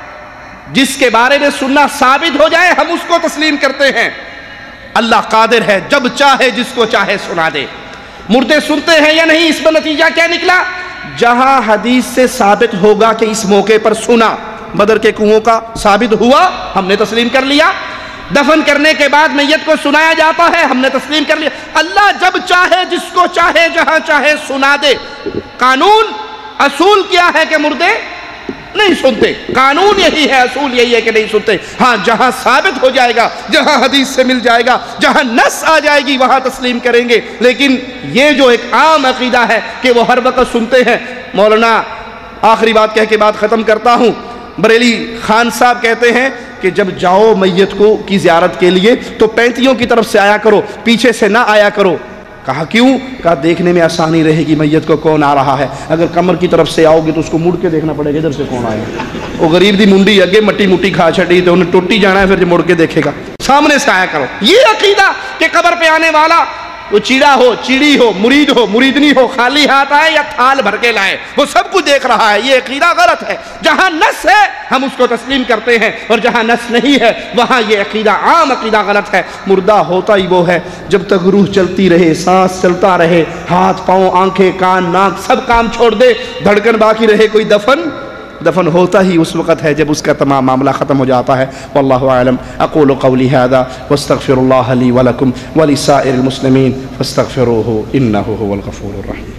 جس کے بارے میں سننا ثابت ہو جائے ہم اس کو تسلیم کرتے ہیں. اللہ قادر ہے جب چاہے جس کو چاہے سنا دے. مردے سنتے ہیں یا نہیں, اس میں نتیجہ کیا نکلا؟ جہاں حدیث سے ثابت ہوگا کہ اس موقع پر سنا, بدر کے کنووں کا ثابت ہوا ہم نے تسلیم کر لیا. دفن کرنے کے بعد میت کو سنایا جاتا ہے ہم نے تسلیم کر لیا. اللہ جب چاہے جس کو چاہے جہاں چاہے سنا دے. قانون اصول کیا ہے کہ مردے نہیں سنتے, قانون یہی ہے, اصول یہی ہے کہ نہیں سنتے. ہاں جہاں ثابت ہو جائے گا, جہاں حدیث سے مل جائے گا, جہاں نص آ جائے گی وہاں تسلیم کریں گے. لیکن یہ جو ایک عام عقیدہ ہے کہ وہ ہر وقت سنتے ہیں. مولانا آخری بات کہہ کے بات ختم کرتا ہوں. بریلی خان صاحب کہتے ہیں کہ جب جاؤ میت کو کی زیارت کے لیے تو پینتیوں کی طرف سے آیا کرو, پیچھے سے نہ آیا کرو. کہا کیوں؟ کہا دیکھنے میں آسانی رہے گی میت کو کون آ رہا ہے. اگر کمر کی طرف سے آؤ گے تو اس کو مڑ کے دیکھنا پڑے گا ادھر سے کون آیا. وہ غریب دی منڈی اگے مٹی مٹی کھا چھٹی تو انہیں ٹوٹی جانا ہے, پھر جو مڑ کے دیکھے گا. سامنے سے آیا کرو. یہ عقیدہ کہ قبر پہ آنے والا وہ چیڑا ہو, چیڑی ہو, مرید ہو, مریدنی ہو, خالی ہاتھ آئے یا تھال بھر کے لائے, وہ سب کچھ دیکھ رہا ہے, یہ عقیدہ غلط ہے. جہاں نص ہے ہم اس کو تسلیم کرتے ہیں, اور جہاں نص نہیں ہے وہاں یہ عقیدہ عام عقیدہ غلط ہے. مردہ ہوتا ہی وہ ہے جب تک روح چلتی رہے, سانس چلتا رہے, ہاتھ پاؤں آنکھیں کان ناک سب کام چھوڑ دے, دھڑکن باقی رہے. کوئی دفن ہوتا ہی اس وقت ہے جب اس کا تمام معاملہ ختم ہو جاتا ہے. واللہ اعلم. اقول قولی هذا واستغفر اللہ لی ولکم ولسائر المسلمین فاستغفروه انه هو الغفور الرحیم.